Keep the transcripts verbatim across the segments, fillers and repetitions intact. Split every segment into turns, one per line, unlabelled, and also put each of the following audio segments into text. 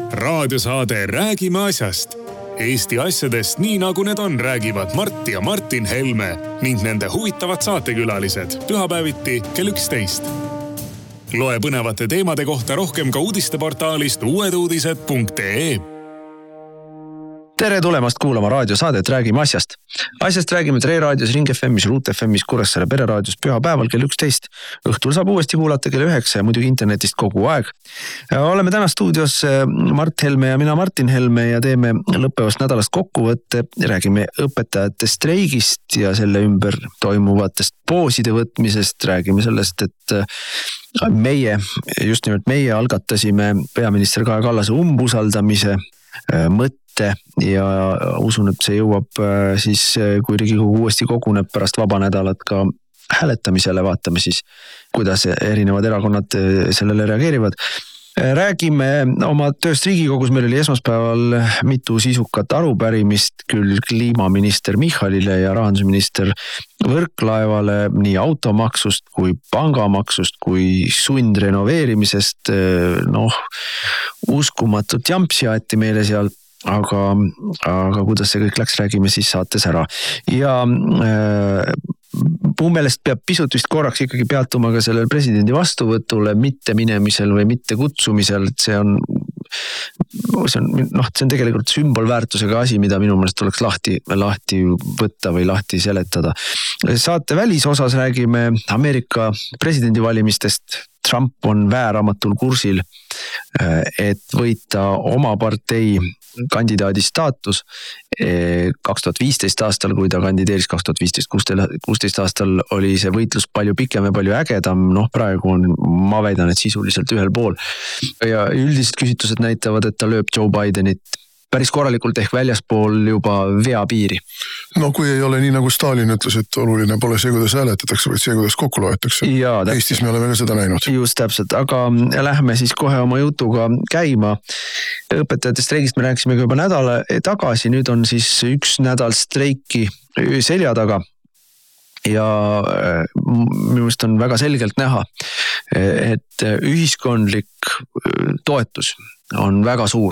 raadiosaade Räägime asjast. Eesti asjadest nii nagu need on räägivad Mart ja Martin Helme ning nende huvitavad saatekülalised pühapäeviti kell üksteist. Loe põnevate teemade kohta rohkem ka uudisteportaalist uueduudised punkt ee.
Tere tulemast kuulama raadiosaadet Räägime asjast. Asjast räägime Tre raadios, Ring F M-is, Ruut F M-is, Kuressaare pereraadios pühapäeval kell üksteist. Õhtul saab uuesti kuulata kell üheksa ja muidugi internetist kogu aeg. Oleme täna stuudios Mart Helme ja mina Martin Helme ja teeme lõppevast nädalast kokkuvõtte. Räägime õpetajate streigist ja selle ümber toimuvatest pooside võtmisest. Räägime sellest, et meie, just nimelt meie algatasime peaminister Kaja Kallase umbusaldamise mõtte ja usun, et see jõuab siis, kui Riigikogu uuesti koguneb pärast vaba nädalat ka hääletamisele, vaatame siis, kuidas erinevad erakonnad sellele reageerivad. Räägime oma tööst Riigikogus, meil oli esmaspäeval mitu sisukat arupärimist küll kliimaminister Michalile ja rahandusminister Võrklaevale nii automaksust kui pangamaksust kui sundrenoveerimisest. Noh, uskumatut jampsi aeti meile seal. Aga, aga kuidas see kõik läks, räägime siis saates ära. Ja äh, mu meelest peab pisut vist korraks ikkagi peatuma ka sellel presidendi vastuvõtule mitte minemisel või mitte kutsumisel, et see on, see on, noh, see on tegelikult sümbolväärtusega asi, mida minu meelest tuleks lahti, lahti võtta või lahti seletada. Saate välisosas räägime Ameerika presidendivalimistest. Trump on vääramatul kursil, et võita oma partei kandidaadi staatus kaks tuhat viisteist aastal, kui ta kandideeris kaks tuhat viisteist kuusteist aastal oli see võitlus palju pikem ja palju ägedam. Noh, praegu on, ma väidan, et sisuliselt ühel pool. Ja üldised küsitlused näitavad, et ta lööb Joe Bidenit päris korralikult ehk väljaspool juba veapiiri.
No kui ei ole nii nagu Stalin ütles, et oluline pole see, kuidas hääletatakse, vaid see, kuidas kokku loetakse.
Ja,
Eestis me oleme ka seda näinud.
Just täpselt, aga lähme siis kohe oma jutuga käima. Õpetajate streigist me rääkisime juba nädala tagasi, nüüd on siis üks nädal streiki selja taga. Ja minu meelest on väga selgelt näha, et ühiskondlik toetus on väga suur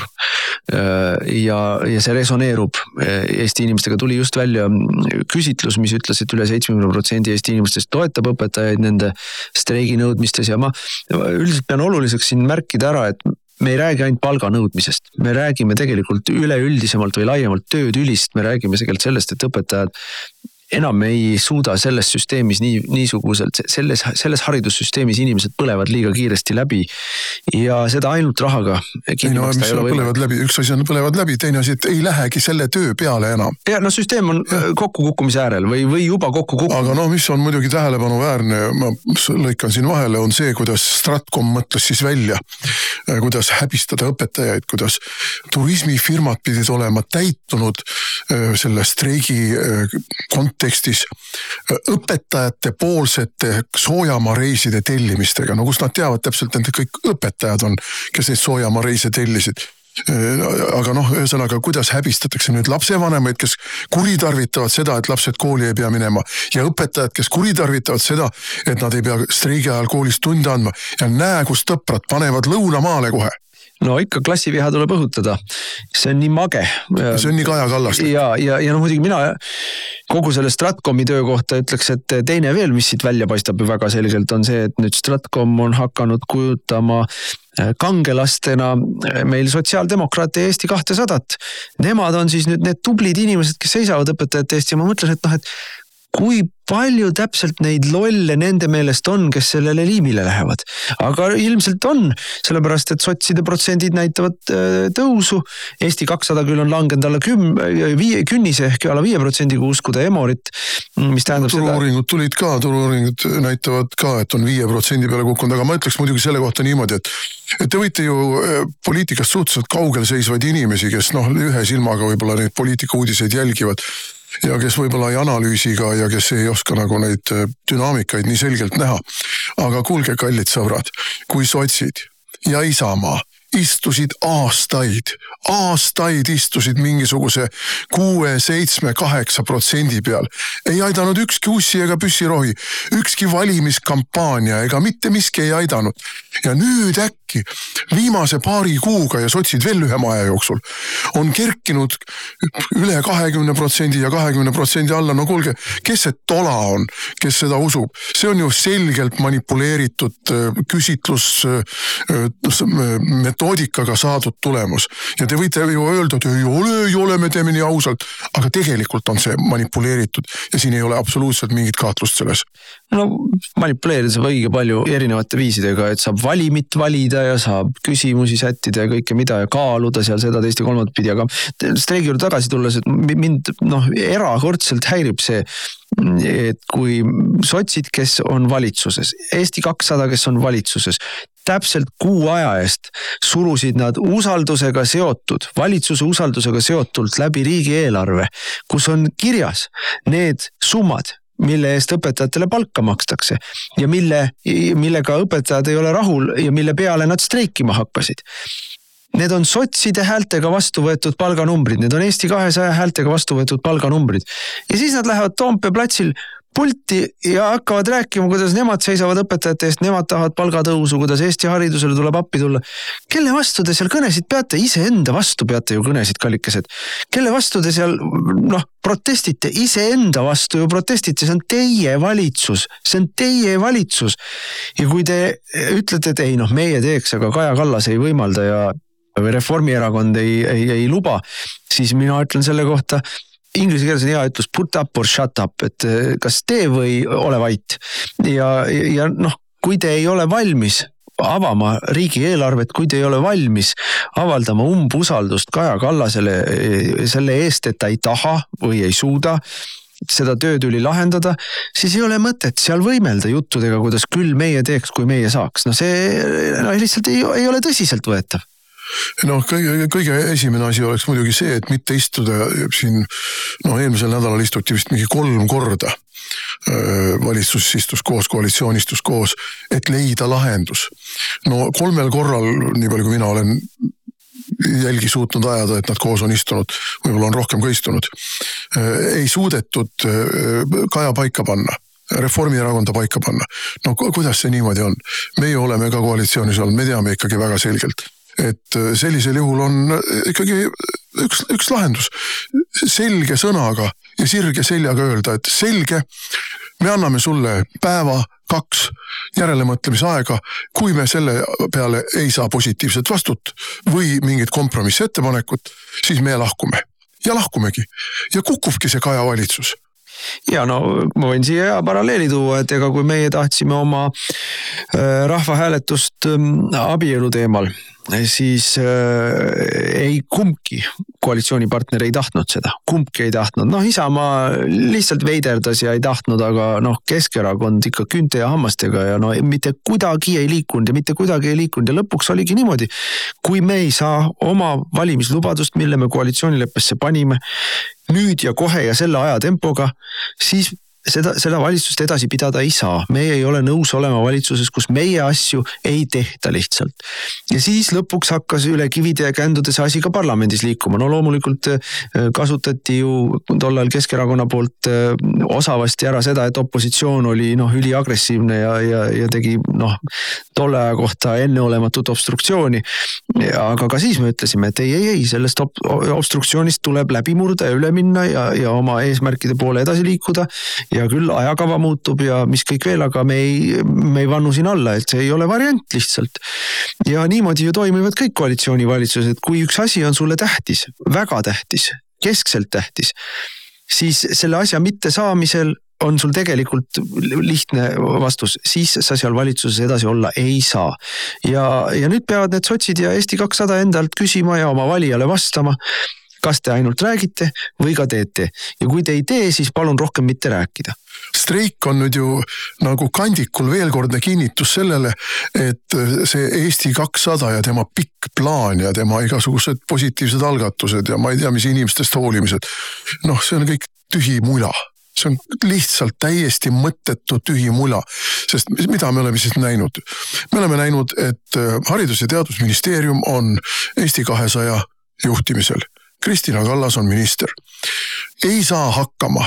ja, ja see resoneerub Eesti inimestega. Tuli just välja küsitlus, mis ütles, et üle seitsekümmend protsenti Eesti inimestest toetab õpetajaid nende streigi nõudmistes ja ma üldiselt pean oluliseks siin märkida ära, et me ei räägi ainult palga nõudmisest. Me räägime tegelikult üleüldisemalt või laiemalt töötülist. Me räägime tegelikult sellest, et õpetajad enam ei suuda selles süsteemis nii, niisuguselt, selles, selles haridussüsteemis inimesed põlevad liiga kiiresti läbi ja seda ainult rahaga
kinni no, maksta ei ole võimalik. Läbi, üks asi on põlevad läbi, teine asi, et ei lähegi selle töö peale enam.
Ja no süsteem on ja. kokku kukkumise äärel või, või juba kokku kukkumise.
Aga no mis on muidugi tähelepanuväärne, ma lõikan siin vahele, on see, kuidas Stratcom mõtles siis välja, kuidas häbistada õpetajaid, kuidas turismifirmad pidid olema täitunud selle streigi kontekstis õpetajate poolsete soojamaa reiside tellimistega. No kus nad teavad täpselt, et kõik õpetajad on, kes neid soojamaa reise tellisid. Aga noh, ühesõnaga, kuidas häbistatakse nüüd lapsevanemaid, kes kuritarvitavad seda, et lapsed kooli ei pea minema ja õpetajad, kes kuritarvitavad seda, et nad ei pea streigi ajal koolis tunde andma ja näe, kus tõprad panevad lõunamaale kohe.
No ikka klassiviha tuleb õhutada. See on nii mage.
See on nii Kaja Kallast.
Ja, ja, ja no muidugi mina kogu selle Stratcomi töö kohta ütleks, et teine veel, mis siit välja paistab väga selgelt, on see, et nüüd Stratcom on hakanud kujutama kangelastena meil sotsiaaldemokraate Eesti kahtesadat. Nemad on siis nüüd need tublid inimesed, kes seisavad õpetajate eest ja ma mõtlen, et noh, et kui palju täpselt neid lolle nende meelest on, kes sellele liimile lähevad. Aga ilmselt on, sellepärast, et sotside protsendid näitavad tõusu. Eesti kakssada küll on langenud alla küm, viie, künnise ehk alla viie protsendiga uskuda Emorit, mis tähendab
no, turuuuringud seda... tulid ka, turuuuringud näitavad ka, et on viie protsendi peale kukkunud, aga ma ütleks muidugi selle kohta niimoodi, et, et te võite ju poliitikast suhteliselt kaugel seisvaid inimesi, kes noh, ühe silmaga võib-olla neid poliitika uudiseid jälgivad, ja kes võib-olla ei analüüsiga ja kes ei oska nagu neid dünaamikaid nii selgelt näha. Aga kuulge, kallid sõbrad, kui sotsid ja Isamaa istusid aastaid, aastaid istusid mingisuguse kuue, seitsme, kaheksa protsendi peal. Ei aidanud ükski ussi ega püssirohi, ükski valimiskampaania ega mitte miski ei aidanud. Ja nüüd äkki viimase paari kuuga ja sotsid veel lühema aja jooksul on kerkinud üle kahekümne protsendi ja kahekümne protsendi alla. No kuulge, kes see tola on, kes seda usub? See on ju selgelt manipuleeritud küsitlus metoodikaga saadud tulemus. Ja te võite ju öelda, et ei ole, ei ole, me teeme nii ausalt, aga tegelikult on see manipuleeritud ja siin ei ole absoluutselt mingit kahtlust selles.
No manipuleerida saab õige palju erinevate viisidega, et saab valimit valida ja saab küsimusi sättida ja kõike mida ja kaaluda seal seda teist ja kolmandat pidi, aga streigi juurde tagasi tulles, et mind noh, erakordselt häirib see, et kui sotsid, kes on valitsuses, Eesti kakssada, kes on valitsuses, täpselt kuu aja eest surusid nad usaldusega seotud, valitsuse usaldusega seotult läbi riigieelarve, kus on kirjas need summad, mille eest õpetajatele palka makstakse ja mille, millega õpetajad ei ole rahul ja mille peale nad streikima hakkasid. Need on sotside häältega vastu võetud palganumbrid, need on Eesti kahesaja häältega vastu võetud palganumbrid. Ja siis nad lähevad Toompea platsil pulti ja hakkavad rääkima, kuidas nemad seisavad õpetajate eest, nemad tahavad palgatõusu, kuidas Eesti haridusele tuleb appi tulla. Kelle vastu te seal kõnesid peate? Ise enda vastu peate ju kõnesid, kallikesed. Kelle vastu te seal noh, protestite? Ise enda vastu ju protestite, see on teie valitsus, see on teie valitsus. Ja kui te ütlete, et ei noh, meie teeks, aga Kaja Kallas ei võimalda ja Reformierakond ei, ei, ei luba, siis mina ütlen selle kohta, inglise keeles on hea ütlus put up or shut up, et kas tee või ole vait. Ja, ja noh, kui te ei ole valmis avama riigieelarvet, kui te ei ole valmis avaldama umbusaldust Kaja Kallasele selle eest, et ta ei taha või ei suuda seda töötüli lahendada, siis ei ole mõtet seal võimelda juttudega, kuidas küll meie teeks, kui meie saaks. No see no, lihtsalt ei, ei ole tõsiselt võetav.
No kõige, kõige esimene asi oleks muidugi see, et mitte istuda siin, no eelmisel nädalal istuti vist mingi kolm korda. Valitsus istus koos, koalitsioon istus koos, et leida lahendus. No kolmel korral, nii palju kui mina olen jälgi suutnud ajada, et nad koos on istunud, võib-olla on rohkem ka istunud, ei suudetud Kaja paika panna. Reformierakonda paika panna. No kuidas see niimoodi on? Meie oleme ka koalitsioonis olnud, me teame ikkagi väga selgelt, et sellisel juhul on ikkagi üks, üks lahendus. Selge sõnaga ja sirge seljaga öelda, et selge, me anname sulle päeva, kaks järelemõtlemise aega, kui me selle peale ei saa positiivset vastut või mingit kompromissettepanekut, siis me lahkume. Ja lahkumegi. Ja kukubki see Kaja valitsus.
Ja no ma võin siia paralleeli tuua, et ega kui meie tahtsime oma rahvahääletust abielu teemal, siis ei kumbki koalitsioonipartner ei tahtnud seda, kumbki ei tahtnud. Noh, Isamaa lihtsalt veiderdas ja ei tahtnud, aga noh, Keskerakond ikka künte ja hammastega ja no mitte kuidagi ei liikunud ja mitte kuidagi ei liikunud ja lõpuks oligi niimoodi, kui me ei saa oma valimislubadust, mille me koalitsioonileppesse panime, nüüd ja kohe ja selle aja tempoga, siis seda, seda valitsust edasi pidada ei saa. Meie ei ole nõus olema valitsuses, kus meie asju ei tehta lihtsalt. Ja siis lõpuks hakkas üle kivide ja kändude see asi ka parlamendis liikuma. No loomulikult kasutati ju tollal Keskerakonna poolt osavasti ära seda, et opositsioon oli noh, üliagressiivne ja, ja, ja tegi noh, tolle aja kohta enneolematut obstruktsiooni. Aga ka siis me ütlesime, et ei, ei, ei, sellest ob- obstruktsioonist tuleb läbi murda ja üle minna ja, ja oma eesmärkide poole edasi liikuda. Ja küll ajakava muutub ja mis kõik veel, aga me ei, me ei vannu siin alla, et see ei ole variant lihtsalt. Ja niimoodi ju toimivad kõik koalitsioonivalitsused, kui üks asi on sulle tähtis, väga tähtis, keskselt tähtis, siis selle asja mitte saamisel on sul tegelikult lihtne vastus, siis sa seal valitsuses edasi olla ei saa. Ja, ja nüüd peavad need sotsid ja Eesti kakssada endalt küsima ja oma valijale vastama, kas te ainult räägite või ka teete. Ja kui te ei tee, siis palun rohkem mitte rääkida.
Streik on nüüd ju nagu kandikul veelkordne kinnitus sellele, et see Eesti kakssada ja tema pikk plaan ja tema igasugused positiivsed algatused ja ma ei tea, mis inimestest hoolimised, noh, see on kõik tühi mula. See on lihtsalt täiesti mõttetu tühi mula, sest mida me oleme siis näinud? Me oleme näinud, et Haridus- ja Teadusministeerium on Eesti kahesaja juhtimisel. Kristina Kallas on minister. Ei saa hakkama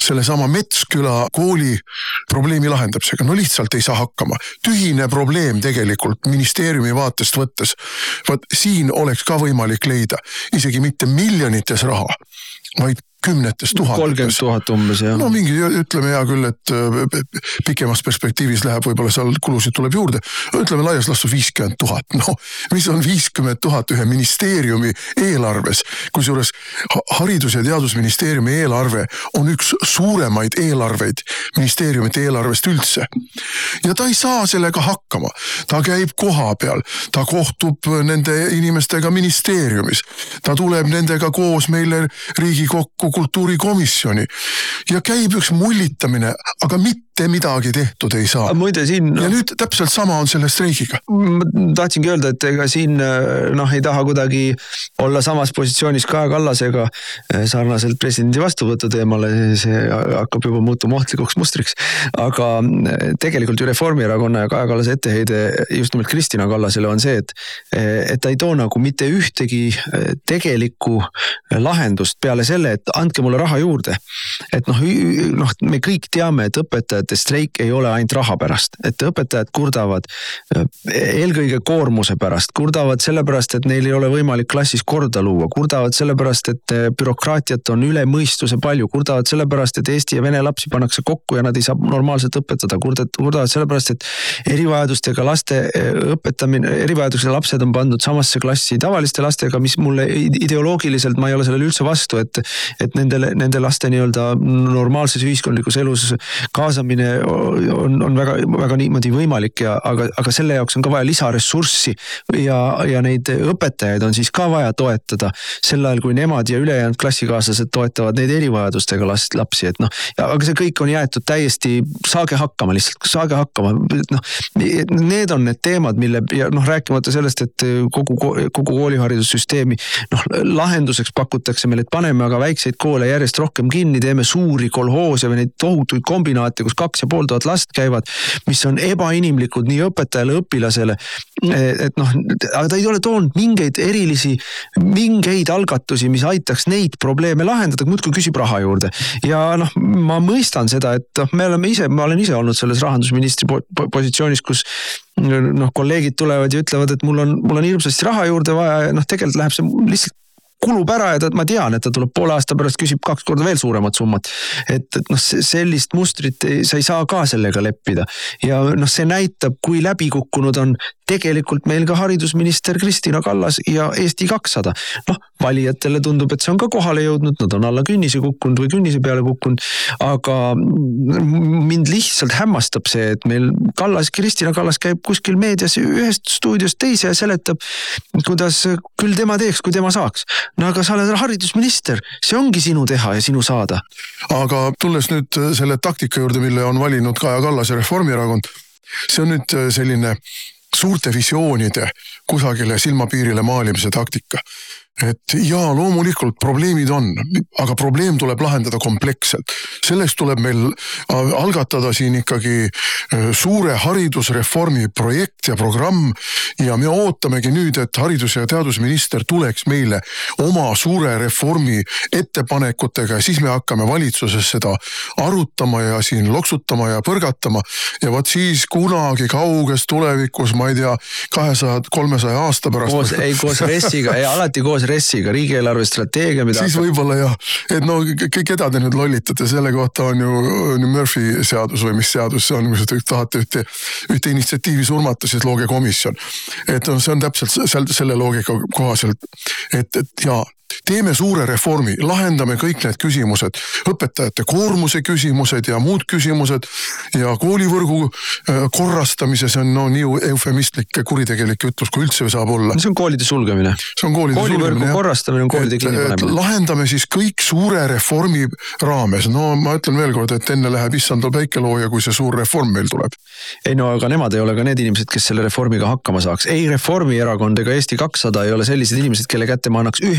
selle sama Metsküla kooli probleemi lahendamisega. No lihtsalt ei saa hakkama. Tühine probleem tegelikult ministeeriumi vaatest võttes. Vaat siin oleks ka võimalik leida isegi mitte miljonites raha, vaid kümnetes tuhandetes.
kolmkümmend tuhat umbes, jah.
No mingi, ütleme hea küll, et pikemas perspektiivis läheb, võib-olla seal kulusid tuleb juurde. Ütleme laias lastu viiskümmend tuhat. No, mis on viiskümmend tuhat ühe ministeeriumi eelarves, kusjuures haridus- ja teadusministeeriumi eelarve on üks suuremaid eelarveid ministeeriumite eelarvest üldse. Ja ta ei saa sellega hakkama. Ta käib koha peal, ta kohtub nende inimestega ministeeriumis, ta tuleb nendega koos meile Riigikokku kultuurikomisjoni ja käib üks mullitamine, aga mitte midagi tehtud ei saa.
Muide siin...
Ja nüüd täpselt sama on selle streigiga.
Ma tahtsingi öelda, et ega siin noh, ei taha kuidagi olla samas positsioonis Kaja Kallasega sarnaselt presidendi vastuvõtu teemale, see hakkab juba muutuma ohtlikuks mustriks, aga tegelikult ju Reformierakonna ja Kaja Kallase etteheide just nimelt Kristina Kallasele on see, et, et ta ei too nagu mitte ühtegi tegelikku lahendust peale selle, et andke mulle raha juurde. Et noh, noh, me kõik teame, et õpetajate streik ei ole ainult raha pärast. Et õpetajad kurdavad eelkõige koormuse pärast, kurdavad selle pärast, et neil ei ole võimalik klassis korda luua, kurdavad selle pärast, et bürokraatiat on üle mõistuse palju, kurdavad selle pärast, et eesti ja vene lapsi pannakse kokku ja nad ei saa normaalselt õpetada, kurdavad selle pärast, et erivajadustega laste õpetamine, erivajadusega lapsed on pandud samasse klassi tavaliste lastega, mis mulle ideoloogiliselt, ma ei ole sellele üldse vastu, et et nendele, nende laste nii-öelda normaalses ühiskondlikus elus kaasamine on, on väga, väga niimoodi võimalik, ja, aga, aga selle jaoks on ka vaja lisaressurssi ja, ja neid õpetajaid on siis ka vaja toetada sel ajal, kui nemad ja ülejäänud klassikaaslased toetavad neid erivajadustega last, lapsi, et noh, aga see kõik on jäetud täiesti, saage hakkama lihtsalt, saage hakkama, noh, need on need teemad, mille, ja noh, rääkimata sellest, et kogu, kogu kooliharidussüsteemi, noh, lahenduseks pakutakse meil, et paneme aga väikseid koole järjest rohkem kinni, teeme suuri kolhoose või neid tohutuid kombinaate, kus kaks ja pool tuhat last käivad, mis on ebainimlikud nii õpetajale, õpilasele, et noh, aga ta ei ole toonud mingeid erilisi, mingeid algatusi, mis aitaks neid probleeme lahendada, muudkui küsib raha juurde. Ja noh, ma mõistan seda, et me oleme ise, ma olen ise olnud selles rahandusministri positsioonis, kus noh, kolleegid tulevad ja ütlevad, et mul on, mul on hirmsasti raha juurde vaja ja noh, tegelikult läheb see lihtsalt kulub ära ja ta, ma tean, et ta tuleb poole aasta pärast küsib kaks korda veel suuremat summat. Et, et noh, sellist mustrit sa ei saa ka sellega leppida. Ja noh, see näitab, kui läbikukkunud on tegelikult meil ka haridusminister Kristina Kallas ja Eesti kakssada. Noh, valijatele tundub, et see on ka kohale jõudnud, nad on alla künnise kukkunud või künnise peale kukkunud, aga mind lihtsalt hämmastab see, et meil Kallas, Kristina Kallas käib kuskil meedias ühest stuudiost teise ja seletab, kuidas küll tema teeks, kui tema saaks. No aga sa oled haridusminister, see ongi sinu teha ja sinu saada.
Aga tulles nüüd selle taktika juurde, mille on valinud Kaja Kallas ja Reformierakond, see on nüüd selline suurte visioonide kusagile silmapiirile maalimise taktika. Et jaa, loomulikult probleemid on, aga probleem tuleb lahendada kompleksselt. Selleks tuleb meil algatada siin ikkagi suure haridusreformi projekt ja programm ja me ootamegi nüüd, et haridus- ja teadusminister tuleks meile oma suure reformi ettepanekutega ja siis me hakkame valitsuses seda arutama ja siin loksutama ja põrgatama ja vaat siis kunagi kauges tulevikus, ma ei tea, kahesaja kolmesaja aasta pärast.
Koos, ei koos ressiga, ei alati koos ressiga, riigieelarve strateegia, mida...
Siis võib-olla jah, et no keda te nüüd lollitate, selle kohta on ju Murphy seadus või mis seadus see on, kui te tahate ühte, ühte initsiatiivi surmata, siis looge komisjon. Et see on täpselt selle loogika kohaselt, et, et jaa, teeme suure reformi, lahendame kõik need küsimused, õpetajate koormuse küsimused ja muud küsimused ja koolivõrgu korrastamise, see on no, nii eufemistlik kuritegelik ütlus, kui üldse saab olla.
See on koolide sulgemine.
See on koolide
koolivõrgu
sulgemine.
Korrastamine on koolide kinni panemine.
Lahendame siis kõik suure reformi raames. No ma ütlen veel kord, et enne läheb issand päikelooja, kui see suur reform meil tuleb.
Ei no, aga nemad ei ole ka need inimesed, kes selle reformiga hakkama saaks. Ei Reformierakond ega Eesti kakssada ei ole sellised inimesed, kelle kätte ma annaks ühegi asja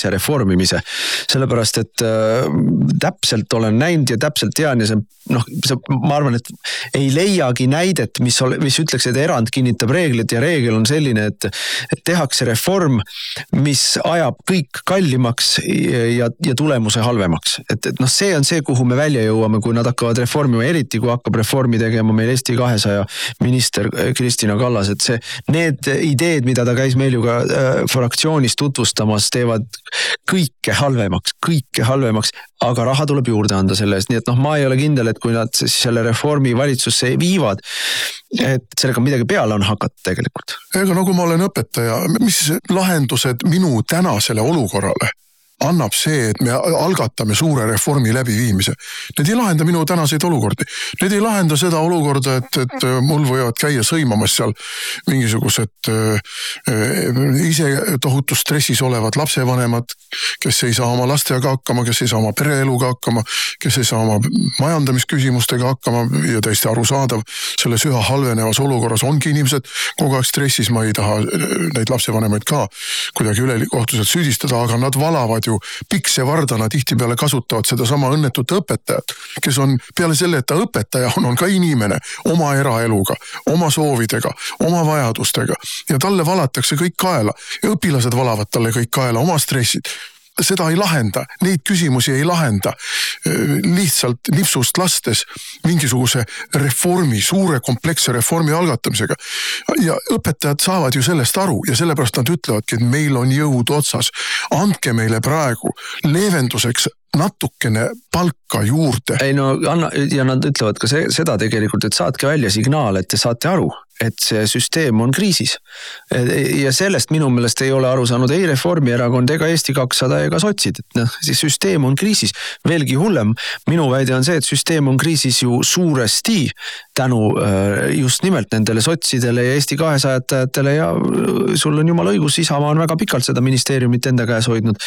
üldse reformimise. Sellepärast, et äh, täpselt olen näinud ja täpselt tean ja see, noh, see, ma arvan, et ei leiagi näidet, mis, ole, mis ütleks, et erand kinnitab reeglit ja reegel on selline, et, et tehakse reform, mis ajab kõik kallimaks ja, ja tulemuse halvemaks. Et, et noh, see on see, kuhu me välja jõuame, kui nad hakkavad reformima, eriti kui hakkab reformi tegema meil Eesti kahesaja minister Kristina Kallas, et see, need ideed, mida ta käis meil ju ka äh, fraktsioonis tutvustamas, teevad kõike halvemaks, kõike halvemaks, aga raha tuleb juurde anda selle eest. Nii et noh, ma ei ole kindel, et kui nad selle reformi valitsusse viivad, et sellega midagi peale on hakata tegelikult.
Ega nagu ma olen õpetaja, mis lahendused minu tänasele olukorrale annab see, et me algatame suure reformi läbiviimise. Need ei lahenda minu tänaseid olukordi. Need ei lahenda seda olukorda, et, et mul võivad käia sõimamas seal mingisugused äh, ise tohutu stressis olevad lapsevanemad, kes ei saa oma lastega hakkama, kes ei saa oma pereeluga hakkama, kes ei saa oma majandamisküsimustega hakkama ja täiesti arusaadav. Selles üha halvenevas olukorras ongi inimesed kogu aeg stressis, ma ei taha neid lapsevanemaid ka kuidagi ülekohtuselt süüdistada, aga nad valavad ju pikse vardana tihtipeale kasutavad seda sama õnnetut õpetajat, kes on peale selle, et ta õpetaja on, on ka inimene oma eraeluga, oma soovidega, oma vajadustega ja talle valatakse kõik kaela ja õpilased valavad talle kõik kaela, oma stressid. Seda ei lahenda, neid küsimusi ei lahenda lihtsalt nipsust lastes mingisuguse reformi, suure kompleksse reformi algatamisega. Ja õpetajad saavad ju sellest aru ja sellepärast nad ütlevadki, et meil on jõud otsas. Andke meile praegu leevenduseks natukene palka juurde.
Ei no, anna, ja nad ütlevad ka see, seda tegelikult, et saatke välja signaal, et te saate aru, et see süsteem on kriisis. Ja sellest minu meelest ei ole aru saanud ei Reformierakond ega Eesti kakssada ega sotsid. Et noh, see süsteem on kriisis. Veelgi hullem, minu väide on see, et süsteem on kriisis ju suuresti tänu just nimelt nendele sotsidele ja Eesti kahesajatajatele ja sul on jumal õigus, Isamaa on väga pikalt seda ministeeriumit enda käes hoidnud.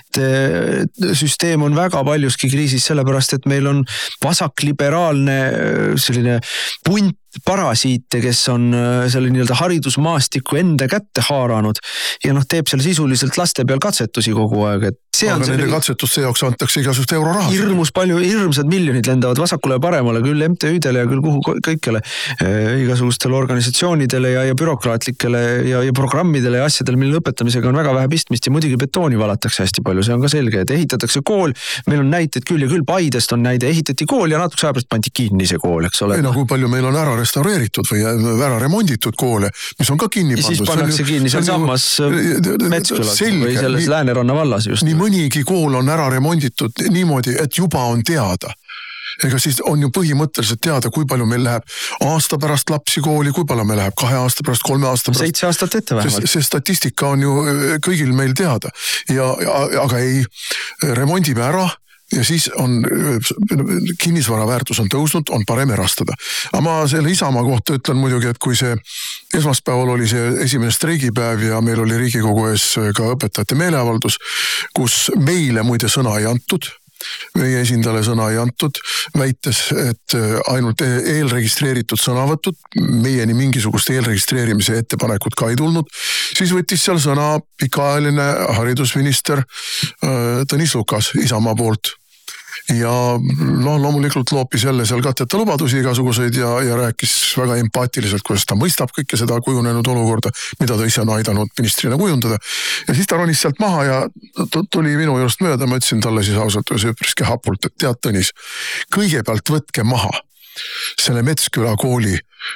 Süsteem on väga paljuski kriisis sellepärast, et meil on vasakliberaalne selline punt parasiite, kes on selle nii-öelda haridusmaastiku enda kätte haaranud ja noh, teeb seal sisuliselt laste peal katsetusi kogu aeg, et see on
aga nende katsetuste jaoks antakse igasugust euroraha.
Hirmus palju, hirmsad miljonid lendavad vasakule ja paremale, küll M T Ü-dele ja küll kuhu kõikele igasugustele organisatsioonidele ja, ja bürokraatlikele ja, ja programmidele ja asjadele, mille õpetamisega on väga vähe pistmist ja muidugi betooni valatakse hästi palju, see on ka selge, et ehitatakse kool, meil on näited küll ja küll, Paidest on näide, ehitati kool ja natuke ajapärast pandi kinni see kool, eks ole.
Ei, no kui palju meil on ära restaureeritud või ära remonditud koole, mis on ka kinni pandud.
Ja siis pannakse kinni seal sammas Metskülas või selles Lääneranna vallas just.
Nii mõnigi kool on ära remonditud niimoodi, et juba on teada. Ega siis on ju põhimõtteliselt teada, kui palju meil läheb aasta pärast lapsi kooli, kui palju meil läheb kahe aasta pärast, kolme aasta pärast.
Seitse aastat ette vähemalt.
See statistika on ju kõigil meil teada. Ja, aga ei, remondime ära. Ja siis on kinnisvara väärtus on tõusnud, on parem erastada. Aga ma selle Isamaa kohta ütlen muidugi, et kui see esmaspäeval oli see esimene streigipäev ja meil oli Riigikogu ees ka õpetajate meeleavaldus, kus meile muide sõna ei antud, meie esindale sõna ei antud, väites, et ainult eelregistreeritud sõnavõtud, meieni mingisugust eelregistreerimise ettepanekut ka ei tulnud, siis võttis seal sõna pikaajaline haridusminister Tõnis Lukas Isamaa poolt. Ja no, loomulikult loopis jälle seal katteta lubadusi igasuguseid ja, ja rääkis väga empaatiliselt, kuidas ta mõistab kõike seda kujunenud olukorda, mida ta ise on aidanud ministrina kujundada. Ja siis ta ronis sealt maha ja tuli minu juurest mööda, ma ütlesin talle siis ausalt üpriski hapult, et tead Tõnis, kõigepealt võtke maha selle Metsküla kooli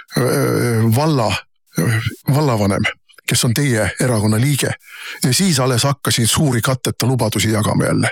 valla, vallavanem, kes on teie erakonna liige ja siis alles hakkasin suuri katteta lubadusi jagama jälle.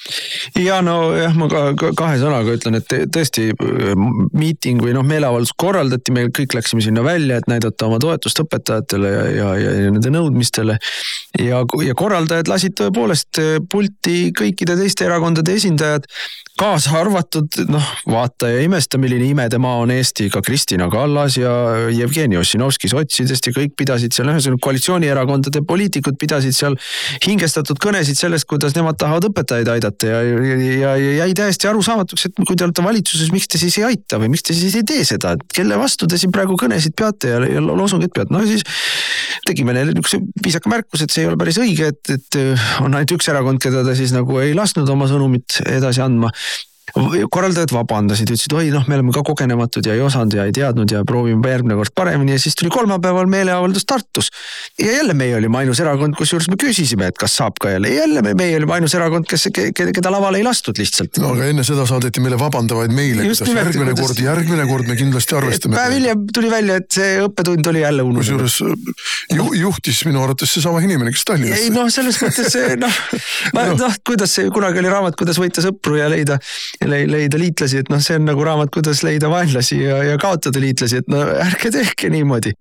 Ja no jah, ma kahe sõnaga ütlen, et tõesti miiting või noh, meeleavaldus korraldati, me kõik läksime sinna välja, et näidata oma toetust õpetajatele ja, ja, ja nende nõudmistele ja, ja korraldajad lasid tõepoolest pulti kõikide teiste erakondade esindajad, kaasa arvatud, noh, vaata ja imesta, milline imedemaa on Eesti, ka Kristina Kallas ja Jevgeni Ossinovski sotsidest ja kõik pidasid seal, koalitsioonierakondade poliitikud pidasid seal hingestatud kõnesid sellest, kuidas nemad tahavad õpetajaid aidata ja, ja, ja, ja jäi täiesti arusaamatuks, et kui te olete valitsuses, miks te siis ei aita või miks te siis ei tee seda, et kelle vastu te siin praegu kõnesid peate ja, ja loosungid peate. No siis tegime neile üks viisaka märkus, et see ei ole päris õige, et, et on ainult üks erakond, keda ta siis nagu ei lasknud oma sõnumit edasi andma. Korraldajad vabandasid, ütlesid, oi noh, me oleme ka kogenematud ja ei osanud ja ei teadnud ja proovime järgmine kord paremini ja siis tuli kolmapäeval meeleavaldus Tartus. Ja jälle meie olime ainus erakond, kus juures me küsisime, et kas saab ka jälle. Ja jälle me, meie olime ainus erakond, kes, keda lavale ei lastud lihtsalt.
No aga enne seda saadeti meile vabandavaid meile, kuidas järgmine kuidas... kord, järgmine kord me kindlasti arvestame.
Päev hiljem tuli välja, et see õppetund oli jälle unustatud.
Kusjuures ju, juhtis minu arvates see sama inimene, kes Tallinnas.
Ei noh, selles mõttes see, noh, ma, no. noh, kuidas see kunagi oli raamat, kuidas võita sõpru ja leida leida liitlasi, et noh, see on nagu raamat, kuidas leida vaenlasi ja, ja kaotada liitlasi, et no ärge tehke niimoodi.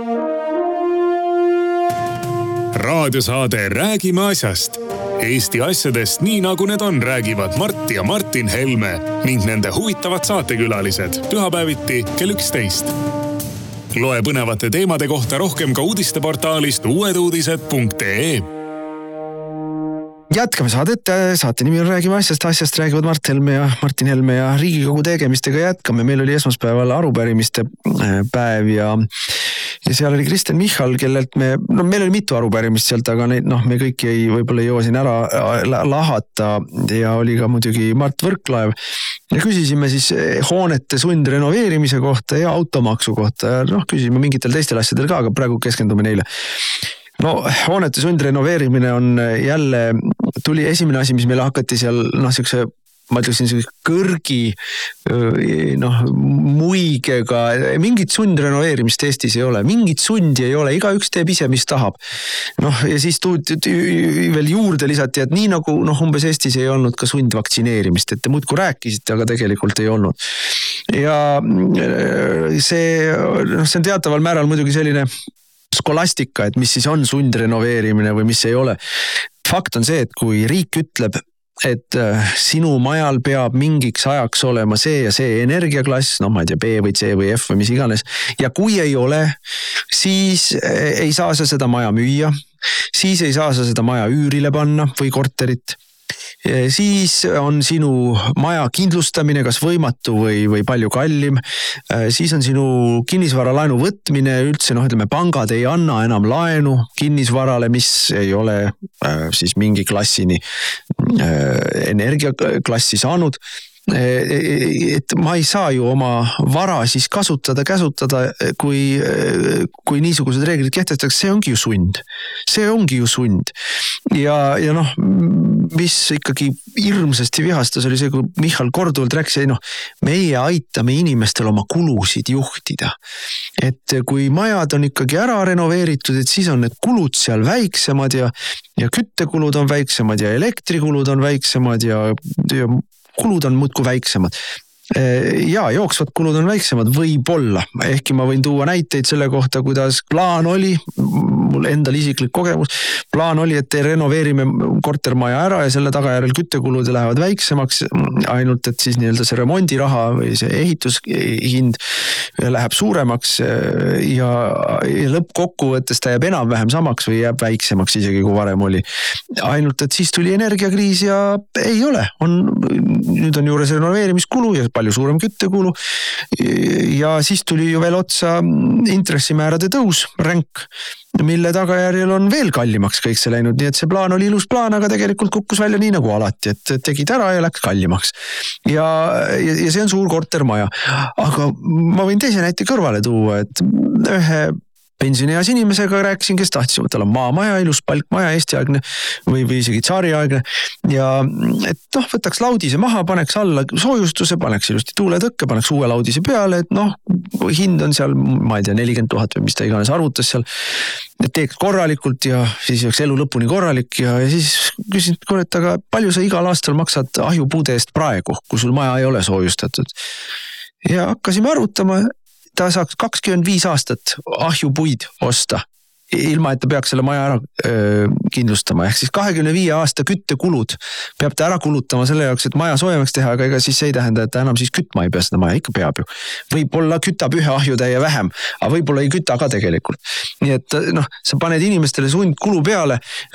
Raadiosaade Räägime asjast. Eesti asjadest nii nagu need on, räägivad Mart ja Martin Helme ning nende huvitavad saatekülalised pühapäeviti kell üksteist. Loe põnevate teemade kohta rohkem ka uudisteportaalist uueduudised punkt ee.
Jätkame saadet, saate nimi on Räägime asjast, asjast räägivad Mart Helme ja Martin Helme ja Riigikogu tegemistega jätkame. Meil oli esmaspäeval arupärimiste päev ja, ja seal oli Kristen Michal, kellelt me, no meil oli mitu arupärimist sealt, aga neid, noh, me kõik ei, võib-olla ei jõua siin ära lahata ja oli ka muidugi Mart Võrklaev. Ja küsisime siis hoonete sundrenoveerimise kohta ja automaksu kohta ja noh, küsisime mingitel teistel asjadel ka, aga praegu keskendume neile. No hoonete sundrenoveerimine on jälle, tuli esimene asi, mis meile hakati seal, noh, siukse, ma ütleksin, kõrgi, noh, muigega, mingit sundrenoveerimist Eestis ei ole, mingit sundi ei ole, iga üks teeb ise, mis tahab. Noh, ja siis tuud, veel juurde lisati, et nii nagu, noh, umbes Eestis ei olnud ka sundvaktsineerimist, et te muudku rääkisite, aga tegelikult ei olnud. Ja see, noh, see on teataval määral muidugi selline skolastika, et mis siis on sundrenoveerimine või mis ei ole. Fakt on see, et kui riik ütleb, et sinu majal peab mingiks ajaks olema see ja see energiaklass, no ma ei tea, B või C või F või mis iganes, ja kui ei ole, siis ei saa sa seda maja müüa, siis ei saa sa seda maja üürile panna või korterit. Siis on sinu maja kindlustamine kas võimatu või, või palju kallim. Siis on sinu kinnisvara laenu võtmine üldse, noh, ütleme, pangad ei anna enam laenu kinnisvarale, mis ei ole siis mingi klassini energiaklassi saanud. Et ma ei saa ju oma vara siis kasutada, käsutada, kui, kui niisugused reeglid kehtestaks, see ongi ju sund. See ongi ju sund. Ja, ja noh, mis ikkagi hirmsasti vihastas oli see, kui Michal korduvalt rääkis, ei noh, meie aitame inimestel oma kulusid juhtida. Et kui majad on ikkagi ära renoveeritud, et siis on need kulud seal väiksemad ja, ja küttekulud on väiksemad ja elektrikulud on väiksemad ja, ja kulud on muudku väiksemad. Ja jooksvad kulud on väiksemad, võib-olla. Ehkki ma võin tuua näiteid selle kohta, kuidas plaan oli, mul endal isiklik kogemus, plaan oli, et renoveerime kortermaja ära ja selle tagajärjel küttekulud lähevad väiksemaks, ainult et siis nii-öelda see remondiraha või see ehitushind läheb suuremaks ja, ja lõppkokkuvõttes ta jääb enam-vähem samaks või jääb väiksemaks isegi kui varem oli. Ainult et siis tuli energiakriis ja ei ole, on, nüüd on juures renoveerimiskulu ja palju suurem küttekulu ja siis tuli ju veel otsa intressimäärade tõus, ränk, mille tagajärjel on veel kallimaks kõik see läinud, nii et see plaan oli ilus plaan, aga tegelikult kukkus välja nii nagu alati, et tegid ära ja läks kallimaks. Ja, ja, ja see on suur kortermaja. Aga ma võin teise näite kõrvale tuua, et ühe pensionieas inimesega rääkisin, kes tahtis, tal on maamaja, ilus palkmaja, Eesti-aegne või, või isegi tsaari-aegne ja et noh, võtaks laudise maha, paneks alla soojustuse, paneks ilusti tuuletõkke, paneks uue laudise peale, et noh, hind on seal, ma ei tea, nelikümmend tuhat või mis ta iganes arvutas seal, et teeks korralikult ja siis oleks elu lõpuni korralik ja, ja siis küsin, et aga palju sa igal aastal maksad ahjupuude eest praegu, kui sul maja ei ole soojustatud. Ja hakkasime arutama, ta saaks kakskümmend viis aastat ahjupuid osta, ilma et ta peaks selle maja ära öö, kindlustama. Ehk siis kahekümne viie aasta küttekulud peab ta ära kulutama selle jaoks, et maja soojemaks teha, aga ega siis ei tähenda, et ta enam siis kütma ei pea seda maja, ikka peab ju. Võib-olla kütab ühe ahjutäie vähem, aga võib-olla ei küta ka tegelikult. Nii et noh, sa paned inimestele sund kulu peale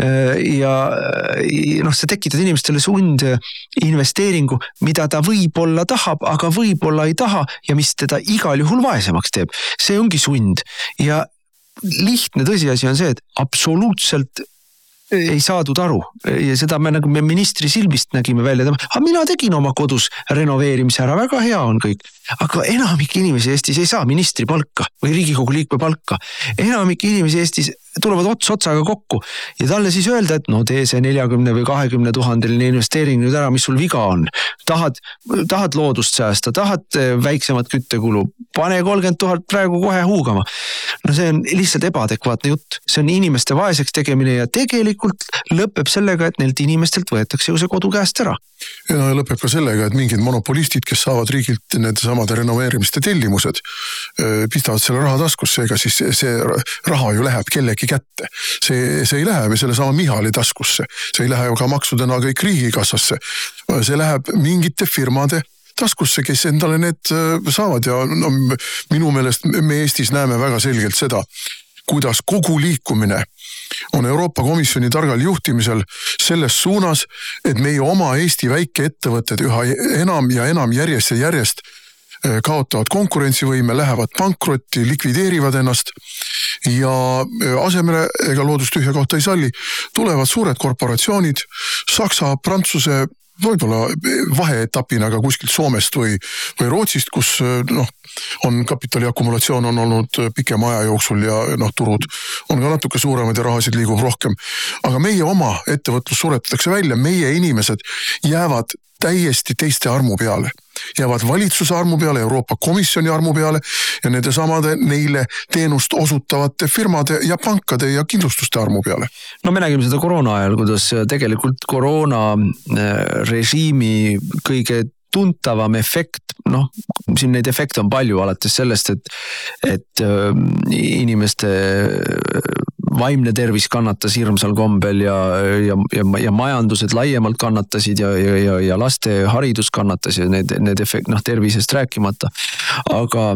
ja noh, sa tekitad inimestele sund investeeringu, mida ta võib-olla tahab, aga võib-olla ei taha ja mis teda igal juhul vaesemaks teeb. See ongi sund ja lihtne tõsiasi on see, et absoluutselt ei saadud aru ja seda me nagu me ministri silmist nägime välja. Aga mina tegin oma kodus renoveerimise ära, väga hea on kõik. Aga enamik inimesi Eestis ei saa ministri palka või Riigikogu liikme palka. Enamik inimesi Eestis tulevad ots otsaga kokku ja talle siis öelda, et no tee see nelikümmend või kakskümmend tuhandeline investeering nüüd ära, mis sul viga on. Tahad, tahad loodust säästa, tahad väiksemat küttekulu, pane kolmkümmend tuhat praegu kohe huugama. No see on lihtsalt ebaadekvaatne jutt. See on inimeste vaeseks tegemine ja tegelikult lõpeb sellega, et neilt inimestelt võetakse ju see kodu käest ära.
Ja no lõpeb ka sellega, et mingid monopolistid, kes saavad riigilt need samade renoveerimiste tellimused, pistavad selle raha taskusse, ega siis see raha ju läheb kellegi kätte. See, see ei lähe selle sama Michali taskusse. See ei lähe ju ka maksudena kõik riigikassasse. See läheb mingite firmade taskusse, kes endale need saavad ja no, minu meelest me Eestis näeme väga selgelt seda, kuidas kogu liikumine on Euroopa Komisjoni targal juhtimisel selles suunas, et meie oma Eesti väikeettevõtted üha enam ja enam järjest ja järjest kaotavad konkurentsivõime, lähevad pankrotti, likvideerivad ennast ja asemele, ega loodus tühja kohta ei salli, tulevad suured korporatsioonid, Saksa, Prantsuse, võib-olla vaheetapina ka kuskilt Soomest või, või Rootsist, kus noh, on kapitali akumulatsioon on olnud pikema aja jooksul ja noh, turud on ka natuke suuremad ja rahasid liigub rohkem. Aga meie oma ettevõtlus suretatakse välja, meie inimesed jäävad täiesti teiste armu peale. Jäävad valitsuse armu peale, Euroopa Komisjoni armu peale ja nende samade neile teenust osutavate firmade ja pankade ja kindlustuste armu peale.
No me nägime seda koroona ajal, kuidas tegelikult koroona režiimi kõige tuntavam efekt, noh, siin neid efekte on palju alates sellest, et, et inimeste vaimne tervis kannatas hirmsal kombel ja, ja, ja, ja majandused laiemalt kannatasid ja, ja, ja, ja laste haridus kannatas ja need, need efekt, noh, tervisest rääkimata. Aga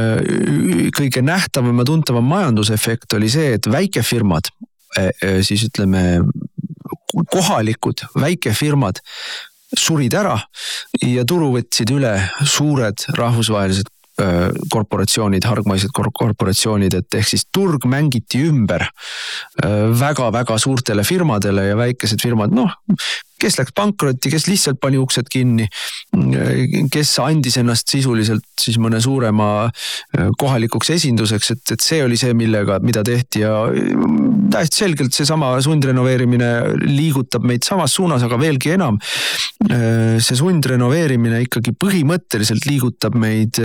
kõige nähtavam ja tuntavam majandusefekt oli see, et väikefirmad, siis ütleme kohalikud väikefirmad surid ära ja turu võtsid üle suured rahvusvahelised korporatsioonid, hargmaised korporatsioonid, et ehk siis turg mängiti ümber väga-väga suurtele firmadele ja väikesed firmad, noh, kes läks pankrotti, kes lihtsalt pani uksed kinni, kes andis ennast sisuliselt siis mõne suurema kohalikuks esinduseks, et, et see oli see, millega, mida tehti ja täiesti selgelt see sama sundrenoveerimine liigutab meid samas suunas, aga veelgi enam. See sundrenoveerimine ikkagi põhimõtteliselt liigutab meid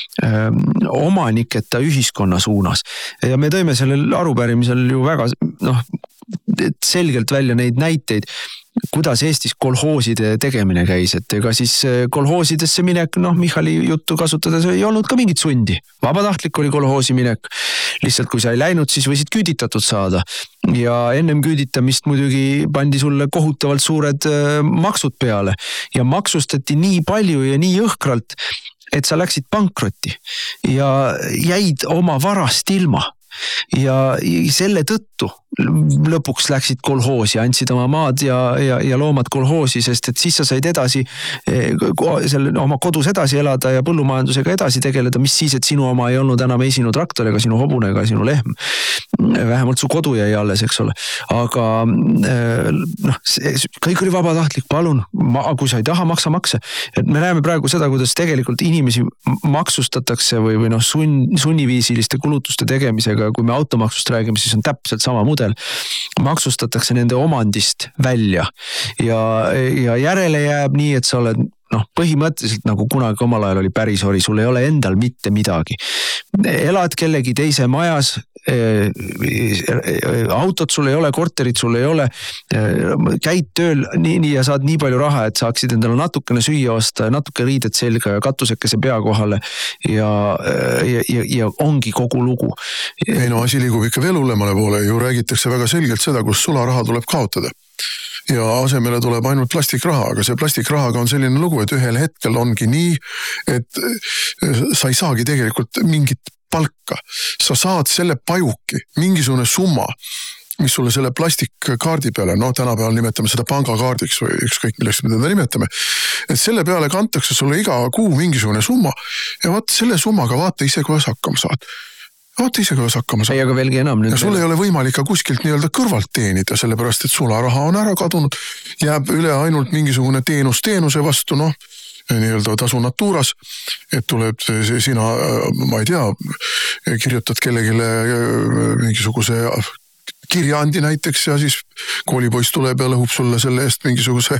omaniketa ühiskonna suunas. Ja me tõime sellel arupärimisel ju väga, noh, selgelt välja neid näiteid, kuidas Eestis kolhooside tegemine käis, et ega siis kolhoosidesse minek, noh, Michali juttu kasutades ei olnud ka mingit sundi. Vabatahtlik oli kolhoosi minek. Lihtsalt kui sa ei läinud, siis võisid küüditatud saada. Ja ennem küüditamist muidugi pandi sulle kohutavalt suured maksud peale ja maksustati nii palju ja nii õhkralt, et sa läksid pankrotti ja jäid oma varast ilma. Ja selle tõttu lõpuks läksid kolhoosi, andsid oma maad ja, ja, ja loomad kolhoosi, sest et siis sa said edasi selle, oma kodus edasi elada ja põllumajandusega edasi tegeleda, mis siis, et sinu oma ei olnud enam ei sinu traktor ega sinu hobune ega sinu lehm. Vähemalt su kodu jäi alles, eks ole. Aga noh, kõik oli vabatahtlik, palun, kui sa ei taha, maksa makse. Et me näeme praegu seda, kuidas tegelikult inimesi maksustatakse või, või noh, sun, sunniviisiliste kulutuste tegemisega. Kui me automaksust räägime, siis on täpselt sama mudel. Maksustatakse nende omandist välja ja, ja järele jääb nii, et sa oled noh, põhimõtteliselt nagu kunagi omal ajal oli pärisori, sul ei ole endal mitte midagi. Elad kellegi teise majas, autot sul ei ole, korterit sul ei ole, käid tööl nii, nii ja saad nii palju raha, et saaksid endale natukene süüa osta, natuke riidet selga ja katusekese pea kohale ja, ja, ja, ja ongi kogu lugu.
Ei no asi liigub ikka veel hullemale poole, ju räägitakse väga selgelt seda, kus sularaha tuleb kaotada. Ja asemele tuleb ainult plastikraha, aga see plastikrahaga on selline lugu, et ühel hetkel ongi nii, et sa ei saagi tegelikult mingit palka. Sa saad selle pajuki, mingisugune summa, mis sulle selle plastikkaardi peale, no tänapäeval nimetame seda pangakaardiks või ükskõik milleks me teda nimetame, et selle peale kantakse sulle iga kuu mingisugune summa ja vaat selle summaga vaata ise, kuidas hakkama saad. vaata ise, kuidas hakkama saab.
ei, aga veelgi enam nüüd.
Ja sul ei ole võimalik ka kuskilt nii-öelda kõrvalt teenida, sellepärast, et sularaha on ära kadunud, jääb üle ainult mingisugune teenus teenuse vastu, noh, nii-öelda tasu natuuras, et tuleb sina, ma ei tea, kirjutad kellegile mingisuguse kirjaandi näiteks ja siis koolipoiss tuleb ja lõhub sulle selle eest mingisuguse,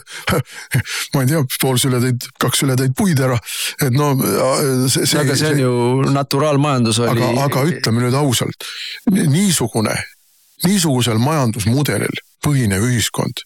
ma ei tea, pool sületäid, kaks sületäid puid ära. Et no,
see, see, aga see on ju naturaalmajandus oli.
Aga, aga ütleme nüüd ausalt, niisugune, niisugusel majandusmudelil põhinev ühiskond